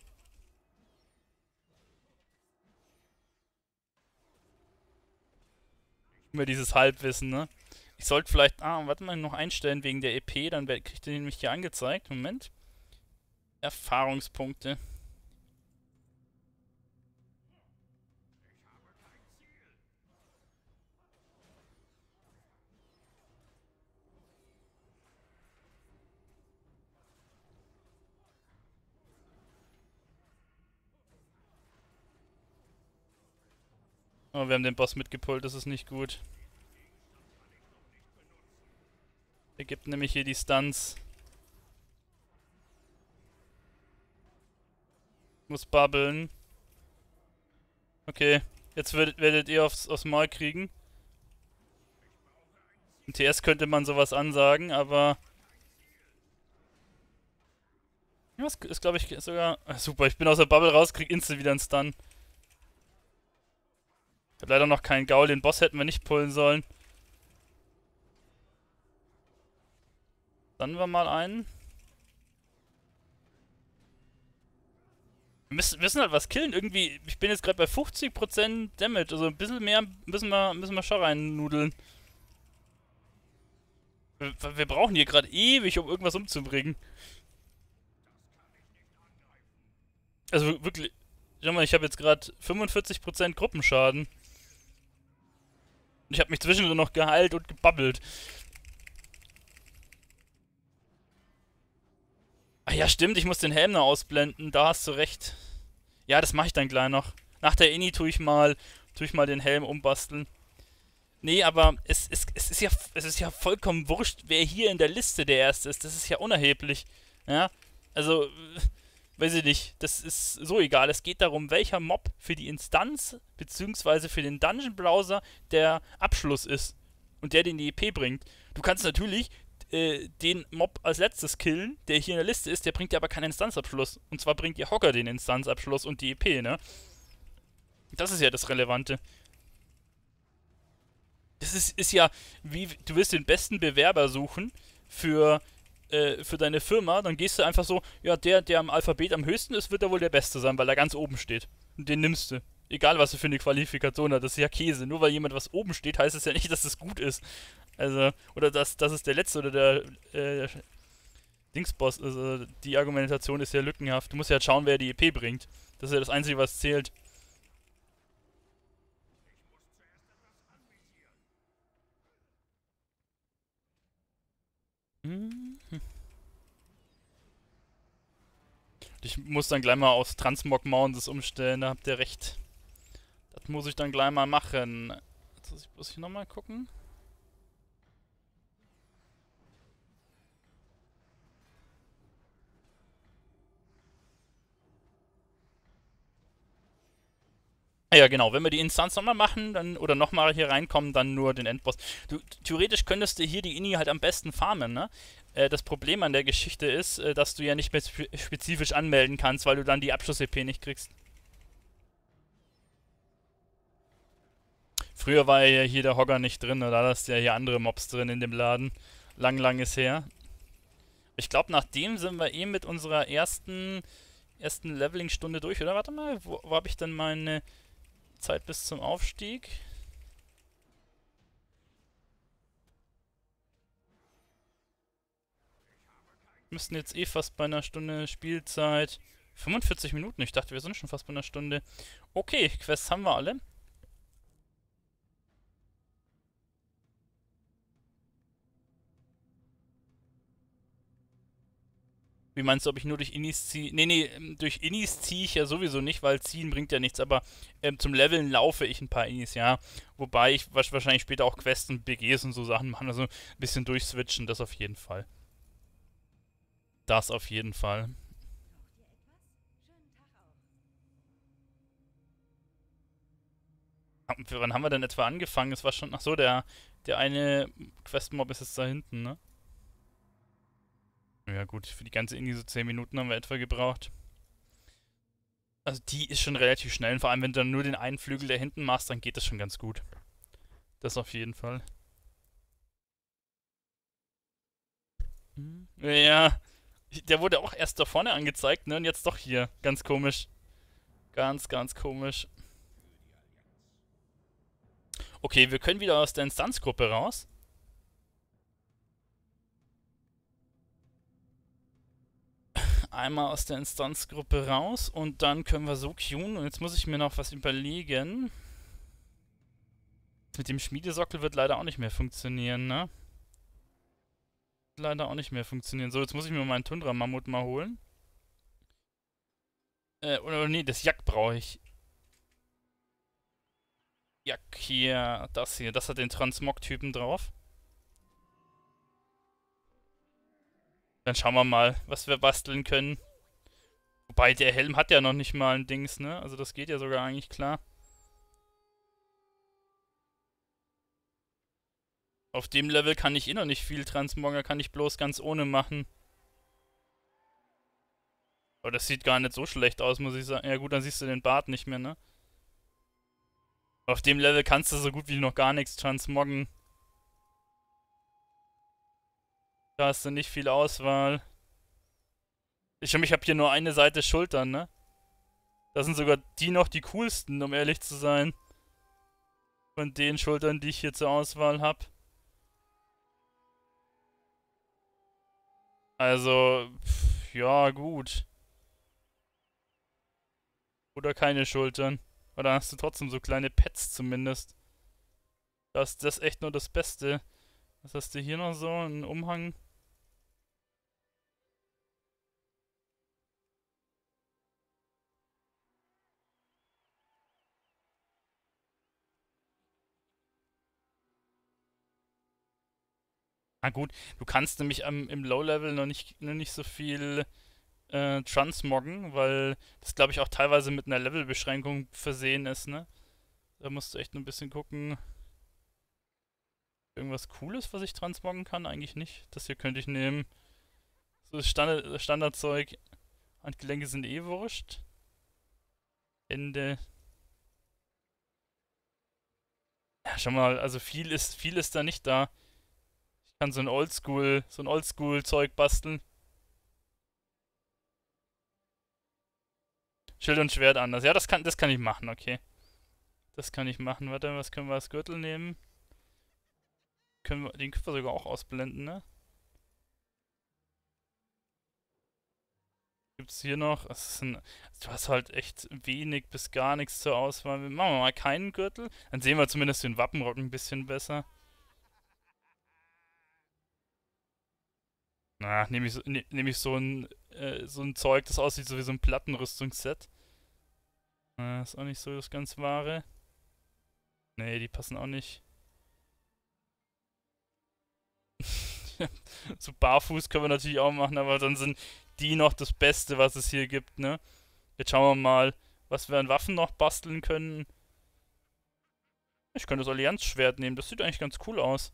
Immer dieses Halbwissen, ne? Ich sollte vielleicht, ah, warte mal, noch einstellen wegen der E P, dann kriegt ihr nämlich hier angezeigt. Moment. Erfahrungspunkte. Oh, wir haben den Boss mitgepult, das ist nicht gut. Er gibt nämlich hier die Stunts. Muss bubbeln. Okay, jetzt werdet, werdet ihr aufs, aufs Maul kriegen. Im T S könnte man sowas ansagen, aber... Ja, das ist, glaube ich, sogar... Ach, super, ich bin aus der Bubble raus, krieg instant wieder einen Stun. Ich hab leider noch keinen Gaul, den Boss hätten wir nicht pullen sollen. Dann wir mal einen. Wir müssen, müssen halt was killen. Irgendwie, ich bin jetzt gerade bei fünfzig Prozent Damage. Also ein bisschen mehr müssen wir, müssen wir schon reinnudeln. Wir, wir brauchen hier gerade ewig, um irgendwas umzubringen. Also wirklich. Schau mal, ich habe jetzt gerade fünfundvierzig Prozent Gruppenschaden. Ich habe mich zwischendrin noch geheilt und gebabbelt. Ah ja, stimmt, ich muss den Helm noch ausblenden. Da hast du recht. Ja, das mache ich dann gleich noch. Nach der Inni tue ich mal, tue ich mal den Helm umbasteln. Nee, aber es, es, es, ist ja, es ist ja vollkommen wurscht, wer hier in der Liste der Erste ist. Das ist ja unerheblich. Ja, also... weiß ich nicht, das ist so egal. Es geht darum, welcher Mob für die Instanz beziehungsweise für den Dungeon-Browser der Abschluss ist und der den die E P bringt. Du kannst natürlich äh, den Mob als letztes killen, der hier in der Liste ist, der bringt dir aber keinen Instanzabschluss. Und zwar bringt dir Hogger den Instanzabschluss und die E P, ne? Das ist ja das Relevante. Das ist, ist ja, wie du willst den besten Bewerber suchen für, äh, für deine Firma, dann gehst du einfach so, ja, der, der am Alphabet am höchsten ist, wird ja wohl der Beste sein, weil er ganz oben steht. Und den nimmst du. Egal, was du für eine Qualifikation hast, das ist ja Käse. Nur weil jemand was oben steht, heißt es ja nicht, dass es gut ist. Also, oder dass, dass es der Letzte oder der, äh, Dingsboss, also die Argumentation ist ja lückenhaft. Du musst ja halt schauen, wer die E P bringt. Das ist ja das Einzige, was zählt. Hm. Ich muss dann gleich mal aus Transmog Mountains umstellen, da habt ihr recht. Das muss ich dann gleich mal machen. Jetzt muss ich, muss ich nochmal gucken. Ja, genau. Wenn wir die Instanz nochmal machen, dann, oder nochmal hier reinkommen, dann nur den Endboss. Du, theoretisch könntest du hier die Ini halt am besten farmen, ne? Äh, das Problem an der Geschichte ist, äh, dass du ja nicht mehr spe spezifisch anmelden kannst, weil du dann die Abschluss-E P nicht kriegst. Früher war ja hier der Hogger nicht drin, oder? Da hast du ja hier andere Mobs drin in dem Laden. Lang, lang ist her. Ich glaube, nach dem sind wir eh mit unserer ersten, ersten Leveling-Stunde durch, oder? Warte mal, wo, wo habe ich denn meine Zeit bis zum Aufstieg? Wir müssten jetzt eh fast bei einer Stunde Spielzeit. fünfundvierzig Minuten, ich dachte, wir sind schon fast bei einer Stunde. Okay, Quests haben wir alle. Wie meinst du, ob ich nur durch Inis ziehe? Nee, nee, ähm, durch Inis ziehe ich ja sowieso nicht, weil ziehen bringt ja nichts, aber ähm, zum Leveln laufe ich ein paar Inis, ja. Wobei ich wahrscheinlich später auch Quests und B Gs und so Sachen machen, also ein bisschen durchswitchen, das auf jeden Fall. Das auf jeden Fall. Wann haben wir denn etwa angefangen? Es war schon, ach so, der, der eine Questmob ist jetzt da hinten, ne? Ja gut, für die ganze Indie so zehn Minuten haben wir etwa gebraucht. Also die ist schon relativ schnell. Und vor allem, wenn du dann nur den einen Flügel da hinten machst, dann geht das schon ganz gut. Das auf jeden Fall. Hm. Ja, der wurde auch erst da vorne angezeigt, ne? Und jetzt doch hier. Ganz komisch. Ganz, ganz komisch. Okay, wir können wieder aus der Instanzgruppe raus. Einmal aus der Instanzgruppe raus und dann können wir so queuen. Und jetzt muss ich mir noch was überlegen. Mit dem Schmiedesockel wird leider auch nicht mehr funktionieren, ne? Leider auch nicht mehr funktionieren. So, jetzt muss ich mir meinen Tundra-Mammut mal holen. Äh, oder nee, das Jack brauche ich. Jack hier, das hier, das hat den Transmog-Typen drauf. Dann schauen wir mal, was wir basteln können. Wobei, der Helm hat ja noch nicht mal ein Dings, ne? Also das geht ja sogar eigentlich klar. Auf dem Level kann ich eh noch nicht viel Transmogger, kann ich bloß ganz ohne machen. Aber das sieht gar nicht so schlecht aus, muss ich sagen. Ja gut, dann siehst du den Bart nicht mehr, ne? Auf dem Level kannst du so gut wie noch gar nichts transmoggen. Da hast du nicht viel Auswahl. Ich, ich habe hier nur eine Seite Schultern, ne? Das sind sogar die noch die coolsten, um ehrlich zu sein. Von den Schultern, die ich hier zur Auswahl habe. Also, pff, ja, gut. Oder keine Schultern. Aber dann hast du trotzdem so kleine Pads zumindest. Das ist das echt nur das Beste. Was hast du hier noch so? Ein Umhang? Na gut, du kannst nämlich am, im Low-Level noch nicht, noch nicht so viel äh, transmoggen, weil das, glaube ich, auch teilweise mit einer Levelbeschränkung versehen ist, ne? Da musst du echt ein bisschen gucken. Irgendwas Cooles, was ich transmoggen kann? Eigentlich nicht. Das hier könnte ich nehmen. So das Standard Standardzeug. Handgelenke sind eh wurscht. Hände. Ja, schau mal, also viel ist, viel ist da nicht da. Ich kann so ein Oldschool, so ein Oldschool-Zeug basteln. Schild und Schwert anders. Ja, das kann, das kann ich machen, okay. Das kann ich machen. Warte, was können wir als Gürtel nehmen? Können wir, den können wir sogar auch ausblenden, ne? Gibt's hier noch? Es ist ein, du hast halt echt wenig bis gar nichts zur Auswahl. Machen wir mal keinen Gürtel. Dann sehen wir zumindest den Wappenrock ein bisschen besser. Na, nehme ich, so, ne, nehm ich so ein, äh, so ein Zeug, das aussieht so wie so ein Plattenrüstungsset. Äh, ist auch nicht so das ganz Wahre. Nee, die passen auch nicht. So barfuß können wir natürlich auch machen, aber dann sind die noch das Beste, was es hier gibt, ne? Jetzt schauen wir mal, was wir an Waffen noch basteln können. Ich könnte das Allianzschwert nehmen, das sieht eigentlich ganz cool aus.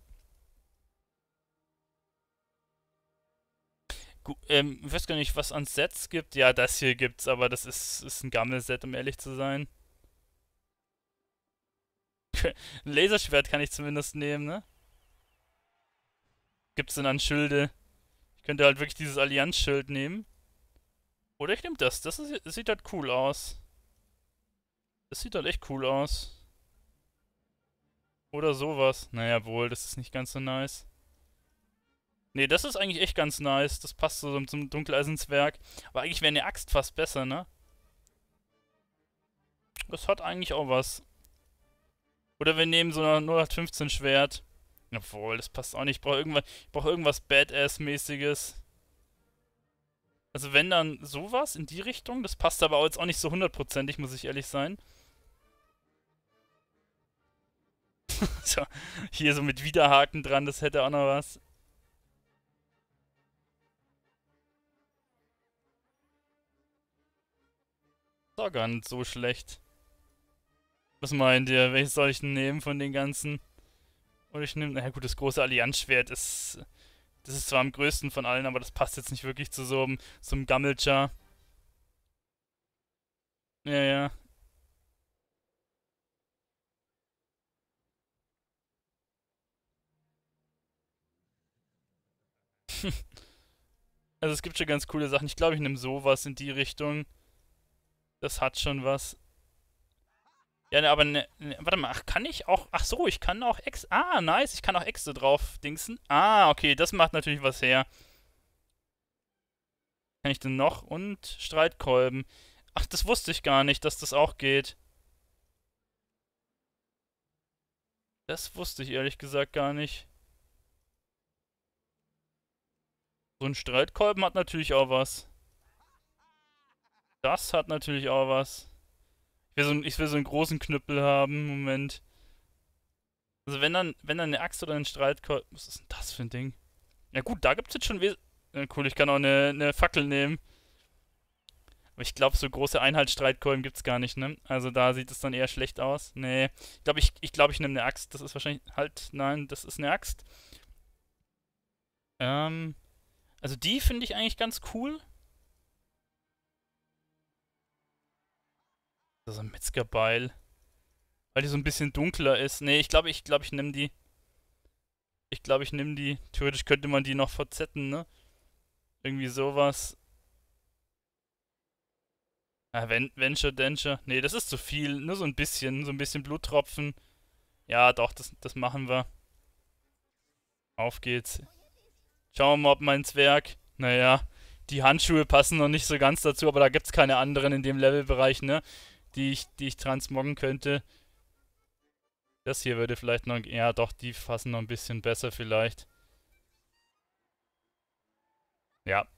Gu ähm, ich weiß gar nicht, was an Sets gibt. Ja, das hier gibt's, aber das ist, ist ein Gammelset, um ehrlich zu sein. Ein Laserschwert kann ich zumindest nehmen, ne? Gibt's denn an Schilde? Ich könnte halt wirklich dieses Allianzschild nehmen. Oder ich nehme das. Das, ist, das sieht halt cool aus. Das sieht halt echt cool aus. Oder sowas. Naja, wohl, das ist nicht ganz so nice. Nee, das ist eigentlich echt ganz nice. Das passt so zum Dunkeleisenzwerg. Aber eigentlich wäre eine Axt fast besser, ne? Das hat eigentlich auch was. Oder wir nehmen so ein null acht fünfzehn Schwert. Obwohl, das passt auch nicht. Ich brauche irgendwas, ich brauch irgendwas Badass-mäßiges. Also wenn dann sowas in die Richtung. Das passt aber jetzt auch nicht so hundertprozentig, muss ich ehrlich sein. So, hier so mit Widerhaken dran, das hätte auch noch was. Ist auch gar nicht so schlecht. Was meint ihr? Welches soll ich denn nehmen von den ganzen? Oder ich nehme, naja gut, das große Allianzschwert ist, das ist zwar am größten von allen, aber das passt jetzt nicht wirklich zu so einem, so einem Gammelchar. Ja, ja. Also es gibt schon ganz coole Sachen. Ich glaube, ich nehme sowas in die Richtung. Das hat schon was. Ja, ne, aber ne, ne, warte mal, ach, kann ich auch, ach so, ich kann auch Ex, ah, nice, ich kann auch Äxte drauf dingsen. Ah, okay, das macht natürlich was her. Kann ich denn noch? Und Streitkolben. Ach, das wusste ich gar nicht, dass das auch geht. Das wusste ich ehrlich gesagt gar nicht. So ein Streitkolben hat natürlich auch was. Das hat natürlich auch was. Ich will so, ich will so einen großen Knüppel haben. Moment. Also wenn dann, wenn dann eine Axt oder ein Streitkolben. Was ist denn das für ein Ding? Ja gut, da gibt es jetzt schon wes. Ja, cool, ich kann auch eine, eine Fackel nehmen. Aber ich glaube, so große Einheitsstreitkolben gibt es gar nicht, ne? Also da sieht es dann eher schlecht aus. Nee. Ich glaube, ich, ich, glaub, ich nehme eine Axt. Das ist wahrscheinlich. Halt, nein, das ist eine Axt. Ähm. Also die finde ich eigentlich ganz cool. Das ist ein Metzgerbeil. Weil die so ein bisschen dunkler ist. Nee, ich glaube, ich glaube, ich nehme die. Ich glaube, ich nehme die. Theoretisch könnte man die noch verzetten, ne? Irgendwie sowas. Ah, Ven Venture Denture. Nee, das ist zu viel. Nur so ein bisschen. So ein bisschen Bluttropfen. Ja, doch, das, das machen wir. Auf geht's. Schauen wir mal, ob mein Zwerg. Naja, die Handschuhe passen noch nicht so ganz dazu, aber da gibt's keine anderen in dem Levelbereich, ne? Die ich, die ich transmoggen könnte. Das hier würde vielleicht noch. Ja, doch, die fassen noch ein bisschen besser vielleicht. Ja.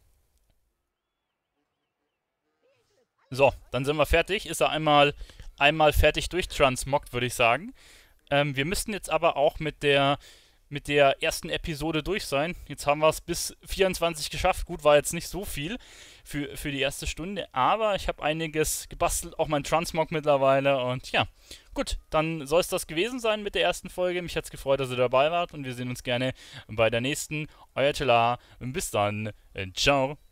So, dann sind wir fertig. Ist er einmal, einmal fertig durchtransmoggt, würde ich sagen. Ähm, wir müssten jetzt aber auch mit der mit der ersten Episode durch sein. Jetzt haben wir es bis vierundzwanzig geschafft. Gut, war jetzt nicht so viel für, für die erste Stunde, aber ich habe einiges gebastelt, auch mein Transmog mittlerweile. Und ja, gut, dann soll es das gewesen sein mit der ersten Folge. Mich hat es gefreut, dass ihr dabei wart und wir sehen uns gerne bei der nächsten. Euer Tela, bis dann, ciao.